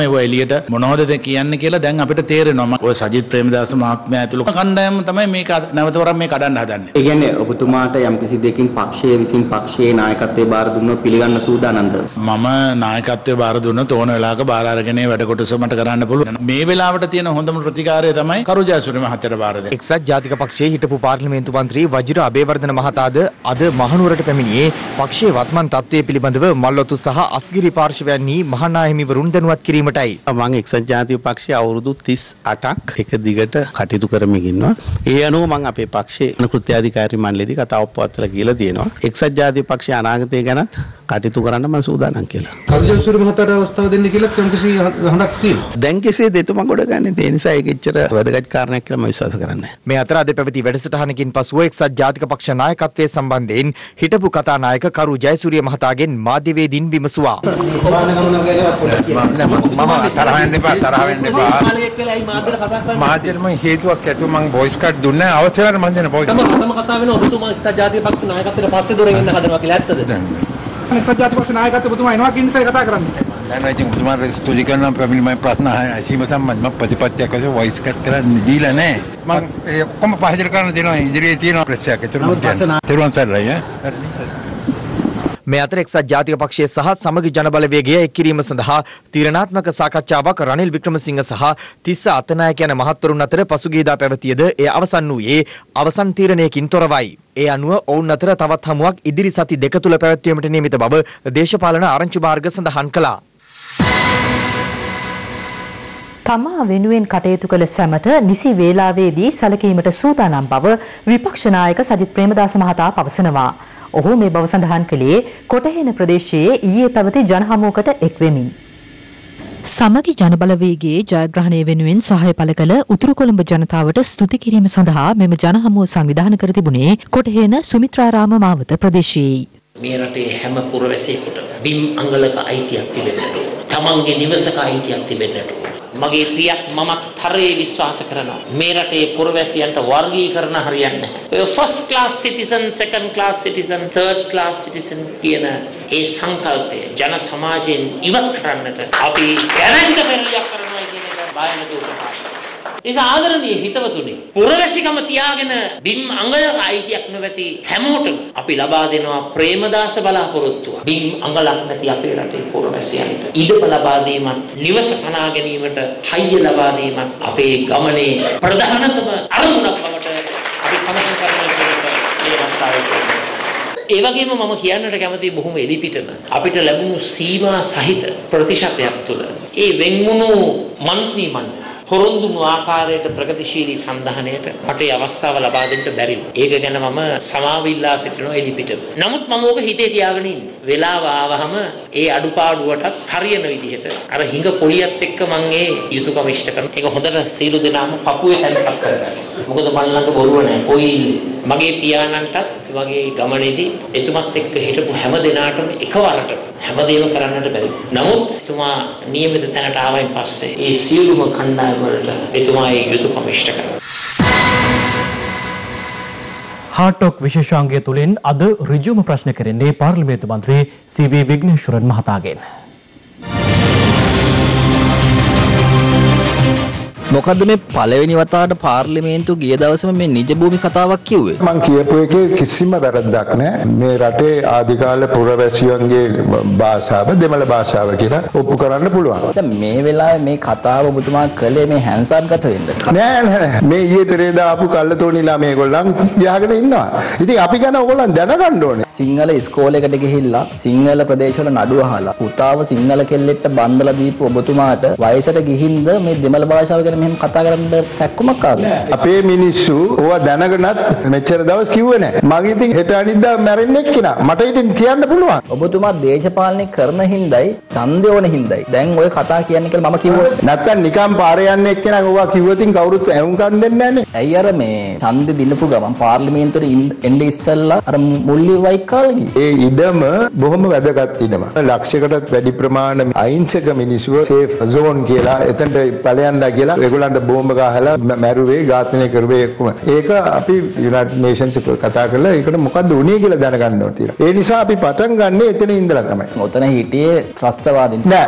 ඒව එළියට මොනවද දැන් කියන්නේ කියලා දැන් අපිට තේරෙනවා. ඔය සජිත් ප්‍රේමදාස මහත්මයා ඇතුළු කණ්ඩායම තමයි මේක නැවතවරක් මේ කඩන්න හදන්නේ. ඒ කියන්නේ ඔබතුමාට යම්කිසි දෙකින් පක්ෂයේ විසින් පක්ෂයේ නායකත්වයේ බාර දුන්නොත් පිළිගන්න සූදානම්ද? මම නායකත්වයේ බාර දුන්නොත් ඕන වෙලාවක බාර අරගෙන වැඩ කොටස මට කරන්න පුළුවන්. මේ වෙලාවට තියෙන හොඳම ප්‍රතිකාරය තමයි කරු ජයසූරිය මහත්තයාට බාර දෙන්න. එක්සත් ජාතික පක්ෂයේ හිටපු පාර්ලිමේන්තු මන්ත්‍රී වජිර අබේවර්ධන මහතාද අද මහනුවරට පැමිණියේ පක්ෂයේ වත්මන් තත්ත්වය පිළිබඳව මල්වතු සහ අස්ගිරි පාර්ශවයන්හි මහා හිමිවරුන් දැනුවත් කිරීමටයි. මම එක්සත් ජාතික පක්ෂයේ අවුරුදු තිස් අටක් එක දිගට කටයුතු කරමින් ඉන්නවා. ඒ අනුව මම අපේ පක්ෂයේ කෘත්‍යාධිකාරී මණ්ඩලයේදී කතාවක් පවත්වලා කියලා තියෙනවා. එක්සත් ජාතික පක්ෂයේ අනාගතය ගැන කටයුතු කරන්න මම සූදානම් කියලා. කරු ජයසූරිය මහතාට අවස්ථාව දෙන්න කියලා යම්කිසි හඬක් තියෙනවා. දැන් කෙසේද එතුමා ගොඩ ගන්න. ඒ නිසා ඒක එච්චර වැදගත් කාරණයක් කියලා මම විශ්වාස කරන්නේ. මේ අතර අද පැවති වැඩසටහනකින් පසුව එක්සත් ජාතික පක්ෂ නායකත්වයේ සම්බන්ධයෙන් හිටපු කතානායක කරු ජයසූරිය මහතාගෙන් මාධ්‍යවේදීන් විමසුවා. මම තරහ වෙන්න එපා තරහ වෙන්න එපා. මාධ්‍යෙම හේතුවක් ඇතුව මම වොයිස් කට් දුන්නේ අවශ්‍යවට මම දෙන වොයිස්. තම කතාව වෙන ඔබතුමා එක්සත් ජාතික පක්ෂ නායකත්වයට පස්සේ දොරෙන් එන්න හදනවා කියලා ඇත්තද? එක්සත් ජාතික පක්ෂ නායකත්වය ඔබතුමා එනවා කියන නිසා කතා කරන්නේ. දැන් ඉතින් ඔබතුමාට ස්තුති කරනවා පැමිණි මම ප්‍රශ්න අසීම සම්බන්ධ මම ප්‍රතිපත්තියක් වශයෙන් වොයිස් කට් කරන්න දීලා නැහැ. මම ඒ ඔක්කොම පහදලා කරන්න දෙනවා ඉදිරියේ තියෙන ප්‍රෙස් එකක්. ඒතර මම තෙරුවන් සරණයි ඈ. මේ අතර එක්සත් ජාතික පක්ෂයේ සහ සමගි ජනබලවේගය එක් කිරීම සඳහා තීරණාත්මක සාකච්ඡාවක් රනිල් වික්‍රමසිංහ සහ තිස්ස අතනායක යන මහත්වරුන් අතර පසුගියදා පැවතියද එය අවසන් වූයේ අවසන් තීරණයකින් තොරවයි. ඒ අනුව ඔවුන් අතර තවත් හමුවක් ඉදිරි සති දෙක තුළ පැවැත්වීමට නියමිත බව දේශපාලන ආරංචි මාර්ග සඳහන් කළා. තමා වෙනුවෙන් කටයුතු කළ සැමට නිසි වේලාවේදී සැලකීමට සූදානම් බව විපක්ෂ නායක සජිත් ප්‍රේමදාස මහතා පවසනවා. ඔහු මේ බව සඳහන් කළේ කොටහෙන ප්‍රදේශයේ ඊයේ පැවති ජනහමුවකට එක් වෙමින්. සමගි ජනබලවේගයේ ජයග්‍රහණය වෙනුවෙන් සහාය පළ කළ උතුරු කොළඹ ජනතාවට ස්තුති කිරීම සඳහා මෙම ජනහමුව සංවිධානය කර තිබුණේ කොටහෙන සුමිත්‍රාරාම මාවත ප්‍රදේශයේයි. මේ රටේ හැම පුරවැසියෙකුට බිම් අංගලක අයිතියක් තිබෙන්නට ඕන. තමන්ගේ නිවසක අයිතියක් තිබෙන්නට ඕන. මගේ ප්‍රියක් මමත් තරයේ විශ්වාස කරනවා මේ රටේ පුරවැසියන්ට වර්ගීකරණ හරියන්නේ නැහැ. ඔය first class citizen, second class citizen, third class citizen කියන ඒ සංකල්පය ජන සමාජයෙන් ඉවත් කරන්නට අපි දැනන්ට පෙරලියක් කරනවා කියන එක බාහිර දුරපාශය. ඒ ආදරණීය හිතවතුනි, පුරවැසිකම තියාගෙන බිම් අංගලක අයිතියක් නොවැති හැමෝටම අපි ලබා දෙනවා ප්‍රේමදාස බලාපොරොත්තුව. බිම් අංගලක් නැති අපේ රටේ පුරවැසියන්ට ඉඩම ලබා දීමත්, නිවස පනා ගැනීමට හයිය ලබා දීමත් අපේ ගමනේ ප්‍රධානතම අරමුණක් බවට අපි සමග කරන කෙනෙක් මේ අවස්ථාවේ. ඒ වගේම මම කියන්නට කැමති බොහොම එලිපිටම අපිට ලැබුණු සීමා සහිත ප්‍රතිශතයක් තුළ ඒ වෙන්වුණු മന്ത്രി මණ්ඩල පොරොන්දුණු ආකාරයට ප්‍රගතිශීලී සම්දානයට මට අවස්ථාව ලබා දෙන්න බැරි වුණා. ඒක ගැන මම සමාව ඉල්ලා සිටිනවා එලිපිටම. නමුත් මම ඕක හිතේ තියාගෙන ඉන්නේ. වෙලාව ආවහම ඒ අඩුපාඩුවටත් හරියන විදිහට අර හිඟ පොලියත් එක්ක මම ඒ යුතුයකම ඉෂ්ට කරනවා. ඒක හොඳට සීල දෙනාම පපුවේ තැන්පත් කරගන්න. මොකද මන් ළඟ බොරුව නැහැ. කොයි ඉන්නේ. මගේ පියාණන්ටත් වගේ ගමනේදී එතුමත් එක්ක හිටපු හැම දිනාටම එකවරට හැමදේම කරන්නට බැරි. නමුත් එතුමා නියමිත තැනට ආවයින් පස්සේ ඒ සියලුම කණ්ඩායම වලට එතුමා ඒ යුතුයකම ඉෂ්ට කරනවා. හාටොක් විශේෂාංගය තුලින් අද ඍජුවම ප්‍රශ්න කරන්නේ පාර්ලිමේන්තු මන්ත්‍රී සී.වී. විග්නේශ්වරන් මහතාගෙන්. මොකද්ද මේ පළවෙනි වතාවට පාර්ලිමේන්තු ගිය දවසම මේ නිජ භූමි කතාවක් කිව්වේ? මම කියපු එකේ කිසිම වැරද්දක් නැහැ. මේ රටේ ආදිකාල පුරවැසියන්ගේ භාෂාව දෙමළ භාෂාව කියලා ඔප්පු කරන්න පුළුවන්. දැන් මේ වෙලාවේ මේ කතාව ඔබතුමා කළේ මේ හැන්සන්ගත වෙන්න. නෑ නෑ මේ ඊයේ පෙරේදා ආපු කල්ලතෝනිලා මේගොල්ලන් ගියාගෙන ඉන්නවා. ඉතින් අපි ගැන ඕගොල්ලන් දැනගන්න ඕනේ. සිංහල ඉස්කෝලේකට ගිහිල්ලා සිංහල ප්‍රදේශවල නඩුව අහලා පුතාව සිංහල කෙල්ලෙක්ට බන්දලා දීපු ඔබතුමාට වයසට ගිහින්ද මේ දෙමළ භාෂාව ගැන මෙහෙම කතා කරන්න කැක්කමක් ආවේ. අපේ මිනිස්සු ඕවා දැනගෙනත් මෙච්චර දවස් කිව්වේ නැහැ. මම ඉතින් හෙට අනිද්දා මැරෙන්නේ එක්කිනා. මට ඉතින් කියන්න පුළුවන්. ඔබතුමා දේශපාලනය කරන හින්දායි ඡන්දය ඕන හින්දායි. දැන් ඔය කතා කියන්නේ කියලා මම කිව්වොත් නැත්තම් නිකන් පාරේ යන්නේ එක්කිනා ඕවා කිව්වොතින් කවුරුත් ඇහුම්කන් දෙන්නේ නැහනේ. ඇයි අර මේ ඡන්දෙ දිනපු ගමන් පාර්ලිමේන්තුවේ එන්නේ ඉස්සෙල්ලා අර මුල්ලි වයිකාල්ගේ. ඒ ඉඩම බොහොම වැදගත් ඉඩම. ලක්ෂයකටත් වැඩි ප්‍රමාණ අහිංසක මිනිස්සුව සේෆ් සෝන් කියලා එතනට ඵලයන්ලා කියලා ඒගොල්ලන්ට බෝම්බ ගහලා මැරුවේ ඝාතනය කරුවේ එක්කම. ඒක අපි යුනයිටඩ් නේෂන්ස් කතා කරලා ඒකට මොකද්ද උනේ කියලා දැනගන්න ඕන තියෙනවා. ඒ නිසා අපි පටන් ගන්න එතන ඉඳලා තමයි. ඔතන හිටියේ ත්‍රස්තවාදීන්. නෑ.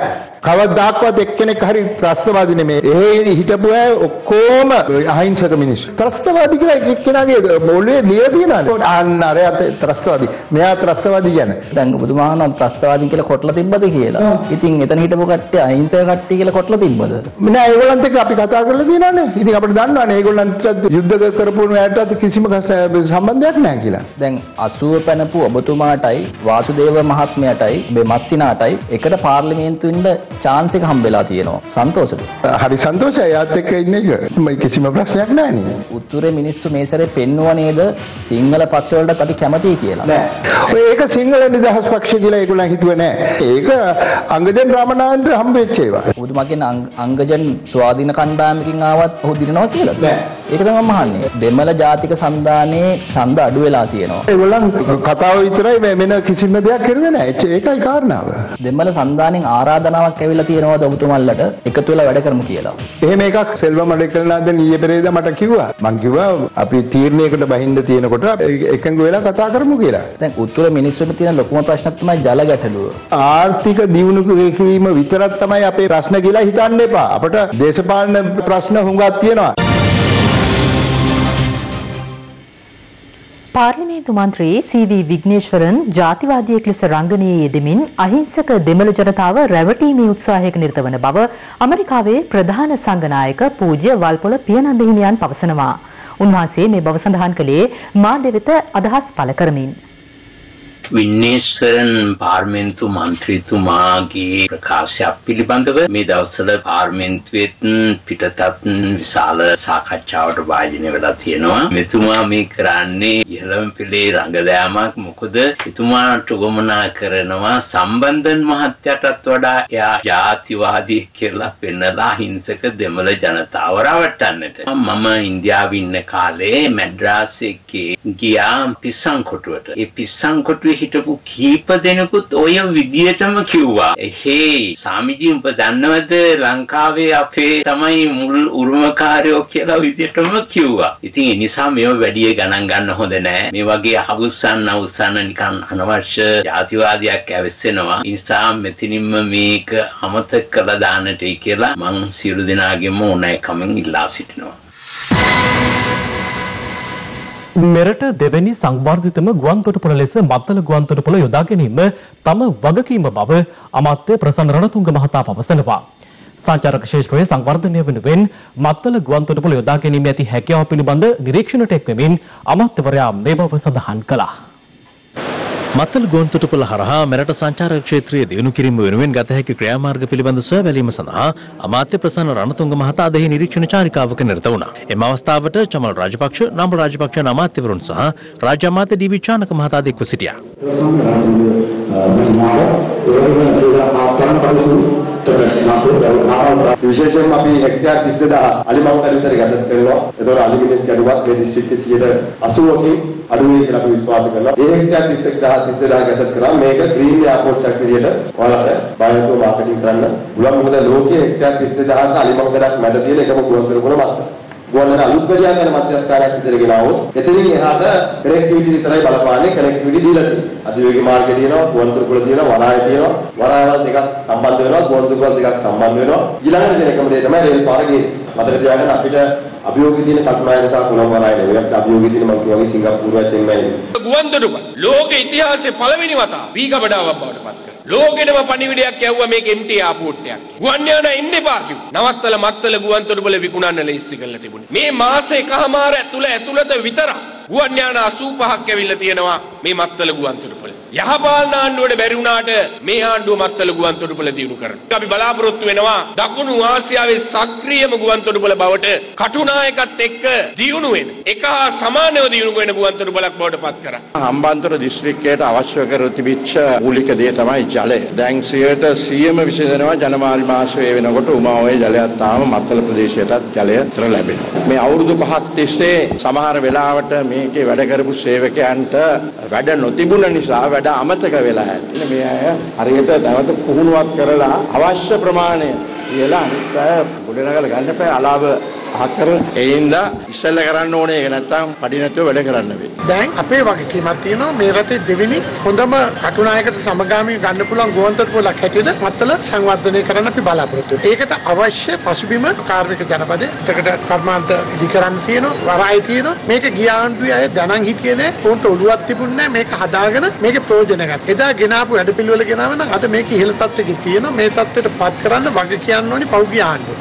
කවදාක්වත් එක්කෙනෙක් හරි ත්‍රස්තවාදී නෙමෙයි. ඒ හිටපු අය ඔක්කොම අහිංසක මිනිස්සු. ත්‍රස්තවාදී කියලා එක්කෙනාගේ මොළේ ලියලා තියෙනවානේ. අන්න අරයත් ත්‍රස්තවාදී. මෙයා ත්‍රස්තවාදී කියන්නේ. දැන් ඔබතුමාහන ත්‍රස්තවාදී කියලා කොටලා තිබ්බද කියලා. ඉතින් එතන හිටපු කට්ටිය අහිංසක කට්ටිය කියලා කොටලා තිබ්බද? නෑ ඒගොල්ලන්ත් එක්ක අපි කතා කරලා තියෙනවානේ. ඉතින් අපිට දන්නවානේ ඒගොල්ලන්ත් යුද්ධ කරපු නෑටත් කිසිම සම්බන්ධයක් නෑ කියලා. දැන් අසූව පැනපු ඔබතුමාටයි වාසුදේව මහත්මයාටයි මේ මස්සිනාටයි එකට පාර්ලිමේන්තුවෙන්න chance එක හම්බෙලා තියෙනවා. සන්තෝෂද? හරි සන්තෝෂයි. යාත් එක්ක ඉන්න එක කිසිම ප්‍රශ්නයක් නෑ නේ. උතුරේ මිනිස්සු මේ සැරේ පෙන්නුවා නේද සිංහල පක්ෂ වලටත් අපි කැමතියි කියලා. නෑ. ඔය ඒක සිංහල නිදහස් පක්ෂ කියලා ඒගොල්ලන් හිතුවේ නෑ. ඒක අංගජන් රාමනාන්ද හම්බෙච්ච ඒවා. ඔබතුමා කියන්නේ අංගජන් ස්වාධීන කණ්ඩායමකින් ආවත් ඔහු දිනනවා කියලාද? නෑ. ඒක තමයි මම අහන්නේ. දෙමළ ජාතික සන්ධානයේ ඡන්ද අඩු වෙලා තියෙනවා. ඒගොල්ලන් කතාව විතරයි වෙන කිසිම දෙයක් කරුවේ නෑ. ඒකයි කාරණාව. දෙමළ සන්ධානයෙන් ආරාධනාවක් ඇවිල්ලා තියෙනවද ඔබතුමන්ලට එකතු වෙලා වැඩ කරමු කියලා? එහෙම එකක් සෙල්වම් අඩේකල්නාද ඊයේ පෙරේද මට කිව්වා. මං කිව්වා අපි තීරණයකට බහින්න තියෙනකොට එකඟ වෙලා කතා කරමු කියලා. දැන් උතුර මිනිස්සුන්ට තියෙන ලොකුම ප්‍රශ්නක් තමයි ජල ගැටලුව. ආර්ථික දියුණු කිරීම විතරක් තමයි අපේ ප්‍රශ්න කියලා හිතන්න එපා. අපිට දේශපාලන ප්‍රශ්න හුඟක් තියෙනවා. පාර්ලිමේන්තු මන්ත්‍රී සී.වී. විග්නේශ්වරන් ජාතිවාදියෙක් ලෙස රංගනයේ යෙදෙමින් අහිංසක දෙමළ ජනතාව රැවටීමේ උත්සාහයක නිරත වන බව ඇමරිකාවේ ප්‍රධාන සංඝනායක පූජ්‍ය වල්පොල පියනන්ද හිමියන් පවසනවා. උන්වහන්සේ මේ බව සඳහන් කළේ මාධ්‍ය වෙත අදහස් පළ කරමින්. විග්නේශ්වරන් පාර්ලිමේන්තු මන්ත්‍රීතුමාගේ ප්‍රකාශයක් පිළිබඳව මේ දවස්වල පාර්ලිමේන්තුවෙත් පිටතත් විශාල සාකච්ඡාවට වාජනය වෙලා තියෙනවා. මෙතුමා මේ කරන්නේ ඉහළම පෙළේ රංගදෑමක්. මොකද එතුමාට උවමනා කරනවා සම්බන්ධන් මහත්තයටත් වඩා එයා ජාතිවාදී කියලා පෙන්නලා හිංසක දෙමළ ජනතාව රවට්ටන්නට. මම ඉන්දියාවේ ඉන්න කාලේ මැඩ්‍රාස් එකේ ගියා පිස්සන්කොටුවට. ඒ පිස්සන්කොටුවේ හිටපු කීප දෙනෙකුත් ඔය විදියටම කිව්වා. "හේ සාමිජී උඹ දන්නවද ලංකාවේ අපේ තමයි මුල් උරුමකාරයෝ" කියලා විදියටම කිව්වා. ඉතින් ඒ නිසා මේව වැඩි ගණන් ගන්න හොඳ නෑ. මේ වගේ අහුස්සන්න අවුස්සන්න නිකන් අනවශ්‍ය ජාතිවාදයක් ඇවිස්සෙනවා. ඒ නිසා මෙතනින්ම මේක අමතක කරලා දාන්නටයි කියලා මං සියලු දෙනාගේම ඕනෑකමින් ඉල්ලා සිටිනවා. මෙරට දෙවැනි සංවර්ධිතම ගුවන්තොටුපොළ ලෙස මත්තල ගුවන්තොටුපොළ යොදා ගැනීම තම වගකීම බව අමාත්‍ය ප්‍රසන්න රණතුංග මහතා පවසනවා. සංචාරක ශේෂ්ත්‍රයේ සංවර්ධනය වෙනුවෙන් මත්තල ගුවන්තොටුපොළ යොදා ගැනීම ඇති හැකියාව පිළිබඳ නිරීක්ෂණයට එක්වෙමින් අමාත්‍යවරයා මේ බව සඳහන් කළා. මත්තල ගුවන්තොටුපොළ හරහා මෙරට සංචාරක ක්ෂේත්‍රයේ දියුණු කිරීම වෙනුවෙන් ගත හැකි ක්‍රියාමාර්ග පිළිබඳ සොයා බැලීම සඳහා අමාත්‍ය ප්‍රසන්න රණතුංග මහතා අද එහි නිරීක්ෂණ චාරිකාවක නිරත වුණා. එම අවස්ථාවට චමල් රාජපක්ෂ, නාමල් රාජපක්ෂ යන අමාත්‍යවරුන් සහ රාජ්‍ය අමාත්‍ය ඩී.වී. චානක මහතා එක්ව සිටියා. විශේෂයෙන්ම අපි හෙක්ටයාර් තිස් දෙදාහ අලිමවුන්ට විතර ගැසට් කරනවා. ඒතකොට අලි මිනිස් ගැඩුවත් මේ දිස්ත්‍රික්කයේ සියයට අසූවකින් අඩු වෙයි කියලා අපි විශ්වාස කරනවා. මේ හෙක්ටයාර් තිස් එකදාහ තිස් දෙදාහ ගැසට් කරා මේක ග්‍රීන් එයාපෝට් එකක් විදියට ඔයාලට බයන්තෝ මාකටිං කරන්න පුළුවන්. මොකද ලෝකයේ හෙක්ටයාර් තිස් දෙදාහක අලිමවුන් ගඩක් මැද තියෙන එකම ගුවන්තොටුපොළ මත. ගුවන්තොටුපොළ අලුත් ගඩියක් යන මධ්‍යස්ථානයක් විතර ගෙනාවොත් එතනින් එහාට කනෙක්ටිවිටි විතරයි බලපාන්නේ. කනෙක්ටිවිටි දීලා තියෙනවා. අධිවේගී මාර්ගය තියෙනවා, ගුවන්තොටුපොළ තියෙනවා, වරාය තියෙනවා. වරායවල් දෙකක් සම්බන්ධ වෙනවා, ගුවන්තොටුපොළ දෙකක් සම්බන්ධ වෙනවා. ඊළඟට දෙන එකම දේ තමයි රේල් පාර ගේන්නේ. මතක තියාගන්න අපිට අභියෝගී තියෙන කටුනායක සහ කොළඹ වරාය නෙවෙයි. අපිට අභියෝගී තියෙන මම කියවගේ සිංගප්පූරුව චෙන්නයි. ගුවන්තොටුපොළ ලෝක ඉතිහාසයේ පළවෙනි වතාව වීගබඩාවක් බවට පත් කරනවා. ලෝකෙටම පණිවිඩයක් යවුවා මේක එම් ටී එයාපෝට් එකක්. ගුවන් යාන එන්න එපා කිව්වා. නවත්තල මත්තල ගුවන්තොටුපොළ විකුණන්න ලෑස්ති කරලා තිබුණේ. මේ මාස එකමාර ඇතුළ ඇතුළත විතරක් ගුවන් යාන අසූ පහක් ඇවිල්ලා තියෙනවා මේ මත්තල ගුවන්තොටුපොළ. යහපාලන ආණ්ඩුවට බැරි වුණාට මේ ආණ්ඩුව මත්තල ගුවන්තොටුපොළ දියුණු කරනවා. අපි බලාපොරොත්තු වෙනවා දකුණු ආසියාවේ සක්‍රියම ගුවන්තොටුපොළ බවට කටුනායකත් එක්ක දියුණු වෙන එක හා සමානව දියුණු වෙන ගුවන්තොටුපොළක් බවට පත් කරා. හම්බන්තොට දිස්ත්‍රික්කයට අවශ්‍ය කර තිබිච්ච මූලික දේ තමයි ජලය. දැන් සියයට සීයම විසඳනවා ජනවාරි මාසයේ වෙනකොට උමාඔයේ ජලයක් තාම මත්තල ප්‍රදේශයටත් ජලය තර ලැබෙනවා. මේ අවුරුදු පහක් තිස්සේ සමහර වෙලාවට මේකේ වැඩ කරපු සේවකයන්ට වැඩ නොතිබුණ නිසා වැඩ අමතක වෙලා ඇති. මේ අය හරියට නැවත පුහුණුවක් කරලා අවශ්‍ය ප්‍රමාණය කියලා අනිත් අය ගොඩනගලා ගන්න එපා අලාභ අහක් කරන. ඒ හින්දා ඉස්සෙල්ලා කරන්න ඕනේ ඒක නැත්තම් පඩි නැතුව වැඩ කරන්න වෙයි. දැන් අපේ වගකීමක් තියෙනවා මේ රටේ දෙවෙනි හොඳම කටුනායකට සමගාමී ගන්න පුළුවන් ගුවන්තොටුපළක් හැටියට මත්තල සංවර්ධනය කරන්න අපි බලාපොරොත්තු වෙනවා. ඒකට අවශ්‍ය පසුබිම කාර්මික ජනපදයේ එතකට කර්මාන්ත ඉදි කරන්න තියෙනවා, වරායි තියෙනවා. මේක ගිය ආණ්ඩුවේ අය දැනන් හිටියේ නෑ. උන්ට ඔළුවක් තිබුණේ නෑ. මේක හදාගෙන මේකේ ප්‍රයෝජන ගන්න. එදා ගෙනාපු වැඩපිළිවෙල ගෙනාව නම් අද මේක ඉහළ තත්ත්වයක තියෙනවා. මේ තත්ත්වයට පත් කරන්න වග කියන්න ඕනි පෞද්ගලික ආණ්ඩුව.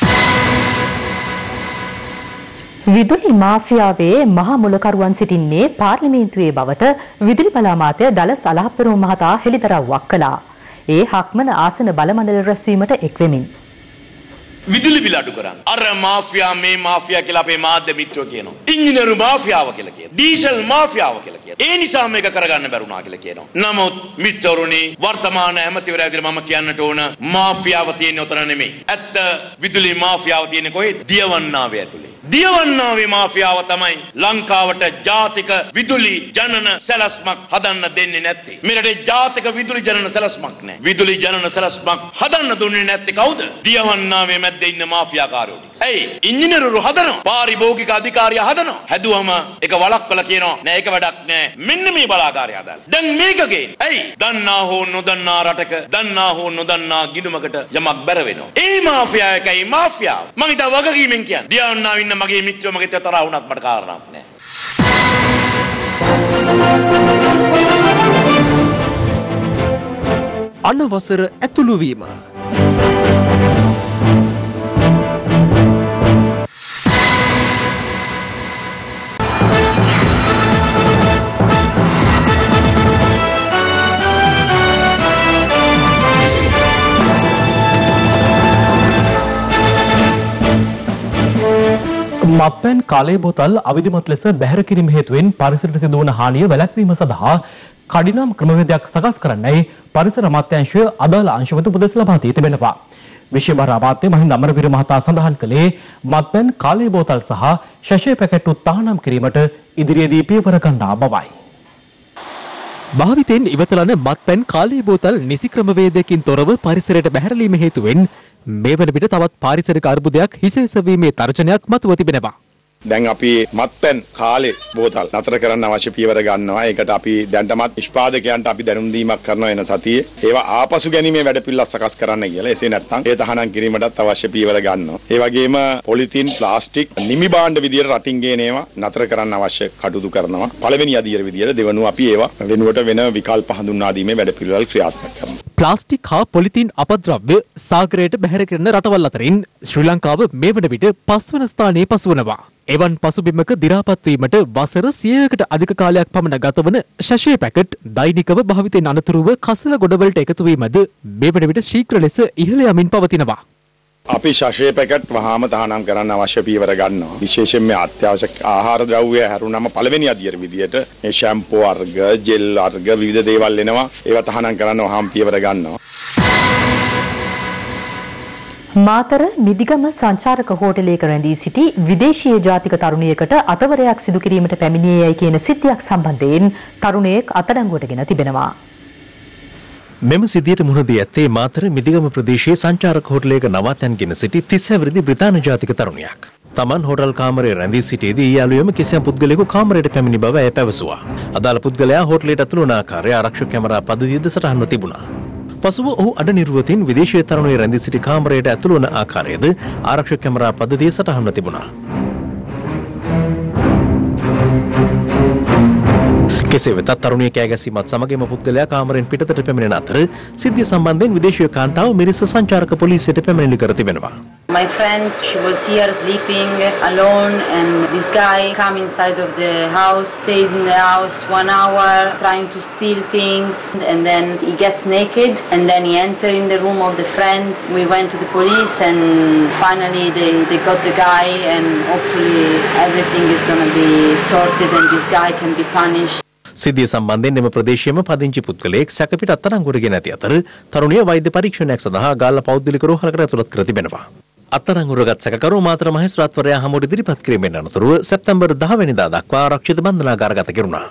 විදුලි මාෆියාවේ මහා මුලකරුවන් සිටින්නේ පාර්ලිමේන්තුවේ බවට විදුලි බල අමාත්‍ය ඩලස් අලහප්පරුම මහතා හෙළිදරව්වක් කළා. ඒ හක්මන ආසන බල මණ්ඩල රැස්වීමට එක් වෙමින් විදුලි බිල අඩු කරන්න. අර මාෆියා මේ මාෆියා කියලා අපේ මාධ්‍ය මිත්‍රෝ කියනවා. ඉංජිනේරු මාෆියාව කියලා කියනවා. ඩීසල් මාෆියාව කියලා කියනවා. ඒ නිසා මේක කරගන්න බැරුණා කියලා කියනවා. නමුත් මිත්‍රෝරුනි වර්තමාන ඇමතිවරයාගේ මම කියන්නට ඕන මාෆියාව තියෙන්නේ උතන නෙමෙයි. ඇත්ත විදුලි මාෆියාව තියෙන්නේ කොහෙද? දියවන්නාවේ ඇතුලේ. දියවන්නාවේ මාෆියාව තමයි ලංකාවට ජාතික විදුලි ජනන සැලැස්මක් හදන්න දෙන්නේ නැත්තේ. මෙරටේ ජාතික විදුලි ජනන සැලැස්මක් නැහැ. විදුලි ජනන සැලැස්මක් හදන්න දුන්නේ නැත්තේ කවුද? දියවන්නාවේ මැද්දේ ඉන්න මාෆියාකාරයෝ. ඇයි? ඉංජිනේරු හදනවා. පාරිභෝගික අධිකාරිය හදනවා. හැදුවම ඒක වළක්වලා කියනවා නෑ ඒක වැඩක් නෑ. මෙන්න මේ බලාගාරය හදාලා. දැන් මේකගේ ඇයි? දන්නා හෝ නොදන්නා රටක දන්නා හෝ නොදන්නා ගිණුමකට යමක් බැර වෙනවා. ඒ මාෆියා එකයි මාෆියාව. මම ඉතින් වගකීමෙන් කියන්නේ. දියවන්නාව ඉන්න මගේ මිත්‍රයෝ මගේ තරහ වුණත් මට කාරණාවක් නෑ. අනවසර ඇතුළු වීම මත්පැන් කාලේ බෝතල් අවිධිමත් ලෙස බැහැර කිරීම හේතුවෙන් පරිසරයට සිදුවන හානිය වැළැක්වීම සඳහා කඩිනම් ක්‍රමවේදයක් සකස් කරන්නයි පරිසර අමාත්‍යාංශය අදාළ අංශවලට උපදෙස් ලබා දී තිබෙනවා. විශේෂ අමාත්‍ය මහින්ද අමරවීර මහතා සඳහන් කළේ මත්පැන් කාලේ බෝතල් සහ ශෂය පැකට්ටු තහනම් කිරීමට ඉදිරියේදී පියවර ගන්නා බවයි. භාවිතයෙන් ඉවතලන මත්පැන් කාලේ බෝතල් නිසි ක්‍රමවේදයකින් තොරව පරිසරයට බැහැරලීම හේතුවෙන් මේ වන විට තවත් පාරිසරික අර්බුදයක් හිසෙසවීමේ තර්ජනයක් මතුව තිබෙනවා. දැන් අපි මත්පැන් කාලේ බෝතල් නතර කරන්න අවශ්‍ය පියවර ගන්නවා. ඒකට අපි දැන්ටමත් නිෂ්පාදකයන්ට අපි දැනුම් දීමක් කරනවා එන සතියේ. ඒවා ආපසු ගැනීමේ වැඩපිළිවෙලක් සකස් කරන්න කියලා. එසේ නැත්නම් ඒ තහනම් කිරීමටත් අවශ්‍ය පියවර ගන්නවා. ඒ වගේම පොලිතින්, ප්ලාස්ටික්, නිමි භාණ්ඩ විදියට රටින් ගේන ඒවා නතර කරන්න අවශ්‍ය කටයුතු කරනවා. පළවෙනි අදියර විදියට දෙවනුව අපි ඒවා වෙනුවට වෙන විකල්ප හඳුන්වා දීමේ වැඩපිළිවෙල ක්‍රියාත්මක කරනවා. ප්ලාස්ටික් හා පොලිතීන් අපද්‍රව්‍ය සාගරයට බැහැර කරන රටවල් අතරින් ශ්‍රී ලංකාව මේ වන විට පස්වන ස්ථානයේ පසුවනවා. එවන් පසුබිමක දි รา පත් වීමට වසර සියයකට අධික කාලයක් පමණ ගතවන ශෂය පැකට් දෛනිකව භාවිතයෙන් අනතුරුව කසල ගොඩවලට එකතු වීමද මේ වන විට ශීඝ්‍ර ලෙස ඉහළ යමින් පවතිනවා. අපි ශෂය පැකට් වහාම තහනම් කරන්න අවශ්‍ය පියවර ගන්නවා. විශේෂයෙන් මේ අත්‍යවශ්‍ය ආහාර ද්‍රව්‍ය හැරුණම පළවෙනි අදියර විදියට මේ ෂැම්පෝ වර්ග, ජෙල් වර්ග විවිධ දේවල් එනවා. ඒවා තහනම් කරන්න වහාම පියවර ගන්නවා. මාතර මිදිගම සංචාරක හෝටලයක රැඳී සිටි විදේශීය ජාතික තරුණියකට අතවරයක් සිදු කිරීමට පැමිණියේයයි කියන සිද්ධියක් සම්බන්ධයෙන් තරුණයෙක් අත්අඩංගුවට ගෙන තිබෙනවා. මෙම සිද්ධියට මුහුණ දී ඇත්තේ මාතර මිදිගම ප්‍රදේශයේ සංචාරක හෝටලයක නවාතැන්ගෙන සිටි තිස් හැවිරිදි බ්‍රිතාන්‍ය ජාතික තරුණියක්. තමන් හෝටල් කාමරයේ රැඳී සිටියේදී යාළුවෙම කිසියම් පුද්ගලයෙකු කාමරයට පැමිණි බව ඇය පැවසුවා. අදාළ පුද්ගලයා හෝටලයට ඇතුළු වන ආකාරය ආරක්ෂක කැමරා පද්ධතියද සටහන්ව තිබුණා. පසුව ඔහු අඩ නිර්වතින් විදේශීය තරුණිය රැඳී සිටි කාමරයට ඇතුළු වන ආකාරයද ආරක්ෂක කැමරා පද්ධතිය සටහන්ව තිබුණා. කෙසේ වෙතත් තරුණිය කෑ ගැසීමත් සමගම පුද්ගලයා කාමරයෙන් පිටතට පැමිණෙන අතර සිද්ධිය සම්බන්ධයෙන් විදේශීය කාන්තාව මිරිස්ස සංචාරක පොලිසියට පැමිණිලි කර තිබෙනවා. My friend, she was here sleeping alone and this guy come inside of the house, stays in the house one hour trying to steal things and then he gets naked and then he enter in the room of the friend. We went to the police and finally they, they got the guy and hopefully everything is going to be sorted and this guy can be punished. සිද්ධිය සම්බන්ධයෙන් එම ප්‍රදේශයේම පදිංචි පුද්ගලයෙක් සැකපිට අත්අඩංගුවට ගෙන ඇති අතර තරුණිය වෛද්‍ය පරීක්ෂණයක් සඳහා ගාල්ල පෞද්ගලික රෝහලකට ඇතුළත් කර තිබෙනවා. අත්අඩංගුවටගත් සැකකරු මාතර මහේස්ත්‍රාත්වරයා හමුවට ඉදිරිපත් කිරීමෙන් අනතුරුව සැප්තැම්බර් දහ වෙනිදා දක්වා ආරක්ෂිත බන්ධනාගාරගත කෙරුණා.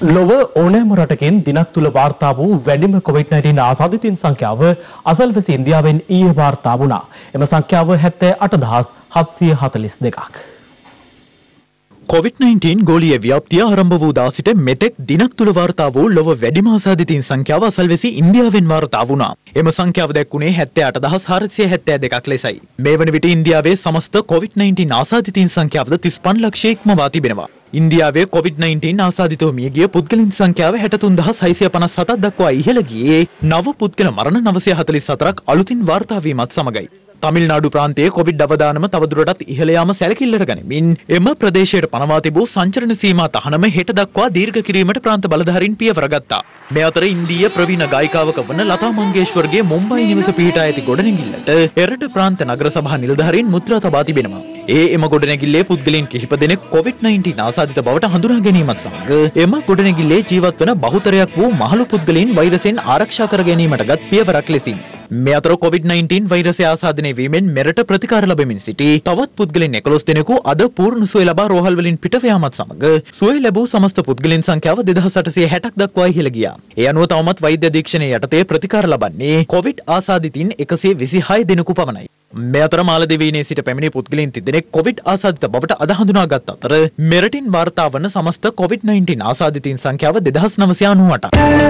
ලොව ඕනෑම රටකින් දිනක් තුල වාර්තා වූ වැඩිම කොවිඩ් නයින්ටීන් ආසාදිතයින් සංඛ්‍යාව අසල්වැසි ඉන්දියාවෙන් ඊයේ වාර්තා වුණා. එම සංඛ්‍යාව හැත්තෑ අට දහස් හත්සිය හතළිස් දෙකක්. කොවිඩ් නයින්ටීන් ගෝලීය ව්‍යාප්තිය ආරම්භ වූ දා සිට මෙතෙක් දිනක් තුල වාර්තා වූ ලොව වැඩිම ආසාදිතයින් සංඛ්‍යාව අසල්වැසි ඉන්දියාවෙන් වාර්තා වුණා. එම සංඛ්‍යාව දැක්ුණේ හැත්තෑ අට දහස් හාරසිය හැත්තෑ දෙකක් ලෙසයි. මේ වන විට ඉන්දියාවේ සමස්ත කොවිඩ් නයින්ටීන් ආසාදිතයින් සංඛ්‍යාවද තිස් පන්ස් ලක්ෂය ඉක්මවා තිබෙනවා. ඉන්දියාවේ කොවිඩ් නයින්ටීන් ආසාදිතව මිය ගිය පුද්ගලයන් සංඛ්‍යාව හැට තුන් දහස් හයසිය පනස් හතක් දක්වා ඉහළ ගියේ නව පුද්ගල මරණ නවසිය හතළිස් හතරක් අලුතින් වාර්තා වීමත් සමගයි. තමිල්නාඩු ප්‍රාන්තයේ කොවිඩ් අවදානම තවදුරටත් ඉහළ යාම සැලකිල්ලට ගනිමින් එම ප්‍රදේශයට පනවා තිබූ සංචරණ සීමා තහනම හෙට දක්වා දීර්ඝ කිරීමට ප්‍රාන්ත බලධාරීන් පියවර ගත්තා. මේ අතර ඉන්දීය ප්‍රවීණ ගායිකාවක වන ලතා මංගේශ්වර්ගේ මුම්බයි නිවස පිහිටා ඇති ගොඩනැගිල්ලට එරට ප්‍රාන්ත නගර සභා නිලධාරීන් මුද්‍රා තබා තිබෙනවා. ඒ එම ගොඩනැගිල්ලේ පුද්ගලයන් කිහිප දෙනෙක් කොවිඩ් නයින්ටීන් ආසාදිත බවට හඳුනා ගැනීමත් සමග එම ගොඩනැගිල්ලේ ජීවත් වන බහුතරයක් වූ මහලු පුද්ගලයන් වෛරසයෙන් ආරක්ෂා කර ගැනීමට ගත් පියවරක් ලෙසින් මේ අතර කොවිඩ් නයින්ටීන් වෛරසය ආසාදනය වීමෙන් මෙරට ප්‍රතිකාර ලැබෙමින් සිටි තවත් පුද්ගලයන් එකොළොස් දෙනෙකු අද පූර්ණ සුවය ලබා රෝහල් වලින් පිටව යාමත් සමග සුවය ලැබූ සමස්ත පුද්ගලයන් සංඛ්‍යාව දෙදහස් අටසිය හැටක් දක්වා ඉහළ ගියා. ඒ අනුව තවමත් වෛද්‍ය අධීක්ෂණය යටතේ ප්‍රතිකාර ලබන්නේ කොවිඩ් ආසාදිතින් එකසිය විසිහය දෙනෙකු පමණයි. මේ අතර මාලදිවයිනේ සිට පැමිණි පුද්ගලයන් තිදෙනෙක් කොවිඩ් ආසාදිත බවට අද හඳුනාගත් අතර මෙරටින් වාර්තා වන සමස්ත කොවිඩ් නයින්ටීන් ආසාදිතයින් සංඛ්‍යාව දෙදහස් නවසිය අනූඅටක්.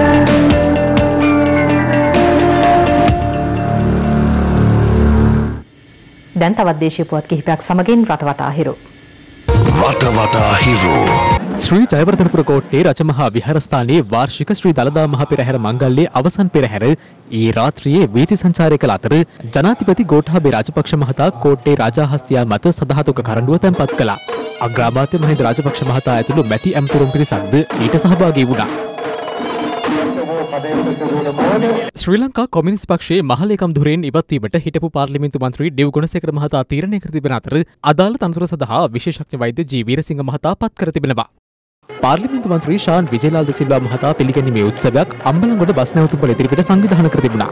දැන් තවත් දේශීය පුවත් කිහිපයක් සමගින් රටවටා හිරු. රටවටා හිරු. ශ්‍රී ජයවර්ධනපුර කෝට්ටේ රජමහා විහාරස්ථානයේ වාර්ෂික ශ්‍රී දළදා මහ පෙරහැර මංගල්‍යයේ අවසන් පෙරහැර ඊ රාත්‍රියේ වීථි සංචාරය කළ අතර ජනාධිපති ගෝඨාභය රාජපක්ෂ මහතා කෝට්ටේ රාජහස්තියා මත සදාහතුක කරඬුව තැන්පත් කළා. අග්‍රාමාත්‍ය මහින්ද රාජපක්ෂ මහතා ඇතුළු මැති ඇමතුරුම් පිරිසක්ද ඊට සහභාගී වුණා. ශ්‍රී ලංකා කොමියුනිස්ට් පක්ෂයේ මහලේකම් ධුරයෙන් ඉවත්වීමට හිටපු පාර්ලිමේන්තු මන්ත්‍රී ඩෙව් ගුණසේකර මහතා තීරණය කර තිබෙන අතර අදාළ තනතුර සඳහා විශේෂඥ වෛද්‍ය ජී වීරසිංහ මහතා පත් කර තිබෙනවා. පාර්ලිමේන්තු මන්ත්‍රී ශාන් විජේලාල් ද සිල්වා මහතා පිළිගැනීමේ උත්සවයක් අම්බලන්ගොඩ බස් නැවතුම්පොළ ඉදිරිපිට සංවිධානය කර තිබුණා.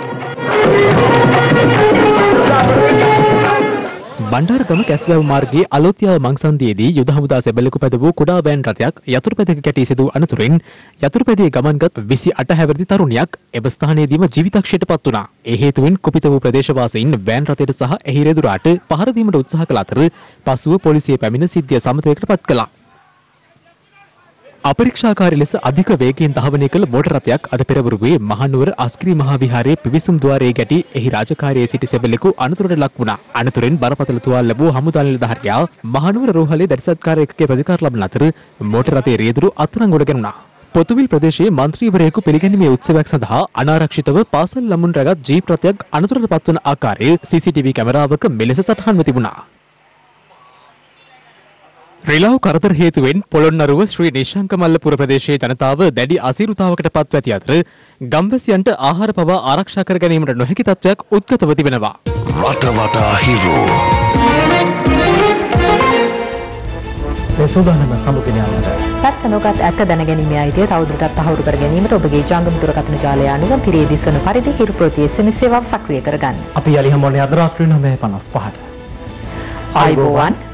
බණ්ඩාරගම කැස්වැව මාර්ගයේ අලෝතියාව මංසන්දියේදී යුද හමුදා සෙබළෙකු පැද වූ කුඩා වෑන් රථයක් යතුරුපැදක කැටී සිදු අනතුරින් යතුරුපැදියේ ගමන්ගත් විසි අට හැවිරිදි තරුණියක් එම ස්ථානයේදීම ජීවිතක්ෂයට පත් වුණා. ඒ හේතුවෙන් කුපිත වූ ප්‍රදේශවාසීන් වෑන් රථයට සහ එහි රෙදුරාට පහර දීමට උත්සාහ කළ අතර පසුව පොලිසිය පැමිණ සිද්ධිය සමතයකට පත් කළා. අපරීක්ෂාකාරී ලෙස අධික වේගයෙන් ධාවනය කළ මෝටර රථයක් අද පෙරවරුවේ මහනුවර අස්කිරි මහා විහාරයේ පිවිසුම් ద్వාරයේ ගැටි එහි රාජකාරියේ සිටි සෙබළෙකු අනතුරට ලක් වුණා. අනතුරෙන් බරපතල තුවාල ලැබූ හමුදා නිලධාරියා මහනුවර රෝහලේ දැඩිසත්කාර ඒකකයේ ප්‍රතිකාර ලබන අතර මෝටර රථයේ රියදුරු අත්අඩංගුවට ගැනුණා. පොතුවිල් ප්‍රදේශයේ මන්ත්‍රීවරයෙකු පිළිගැනීමේ උත්සවයක් සඳහා අනාරක්ෂිතව පාසල් ළමුන් රැගත් ජීප් රථයක් අනතුරට පත්වන ආකාරය සී සී ටී වී කැමරාවක මෙලෙස සටහන්ව තිබුණා. රිලාව් කරදර හේතුවෙන් පොළොන්නරුව ශ්‍රී නිශංක මල්ලපුර ප්‍රදේශයේ ජනතාව දැඩි අසීරුතාවකට පත්ව ඇති අතර ගම්වැසියන්ට ආහාර පවා ආරක්ෂා කර ගැනීමට නොහැකි තත්ත්වයක් උද්ගතව තිබෙනවා. රටවටා හිරු. සෝදානම සමුගෙන යාමට පැත්ත නොගත් ඇත්ත දැනගැනීමේ අයිතිය තවදුරටත් තහවුරු කර ගැනීමට ඔබගේ ජංගම දුරකථන ජාලය අනුව තිරේ දිස්වන පරිදි හිරු ප්‍රවෘත්ති එස් එම් එස් සේවාව සක්‍රිය කරගන්න. අපි යලි හමුවන්නේ අද රාත්‍රී නවය පනස් පහට. ආයුබෝවන්.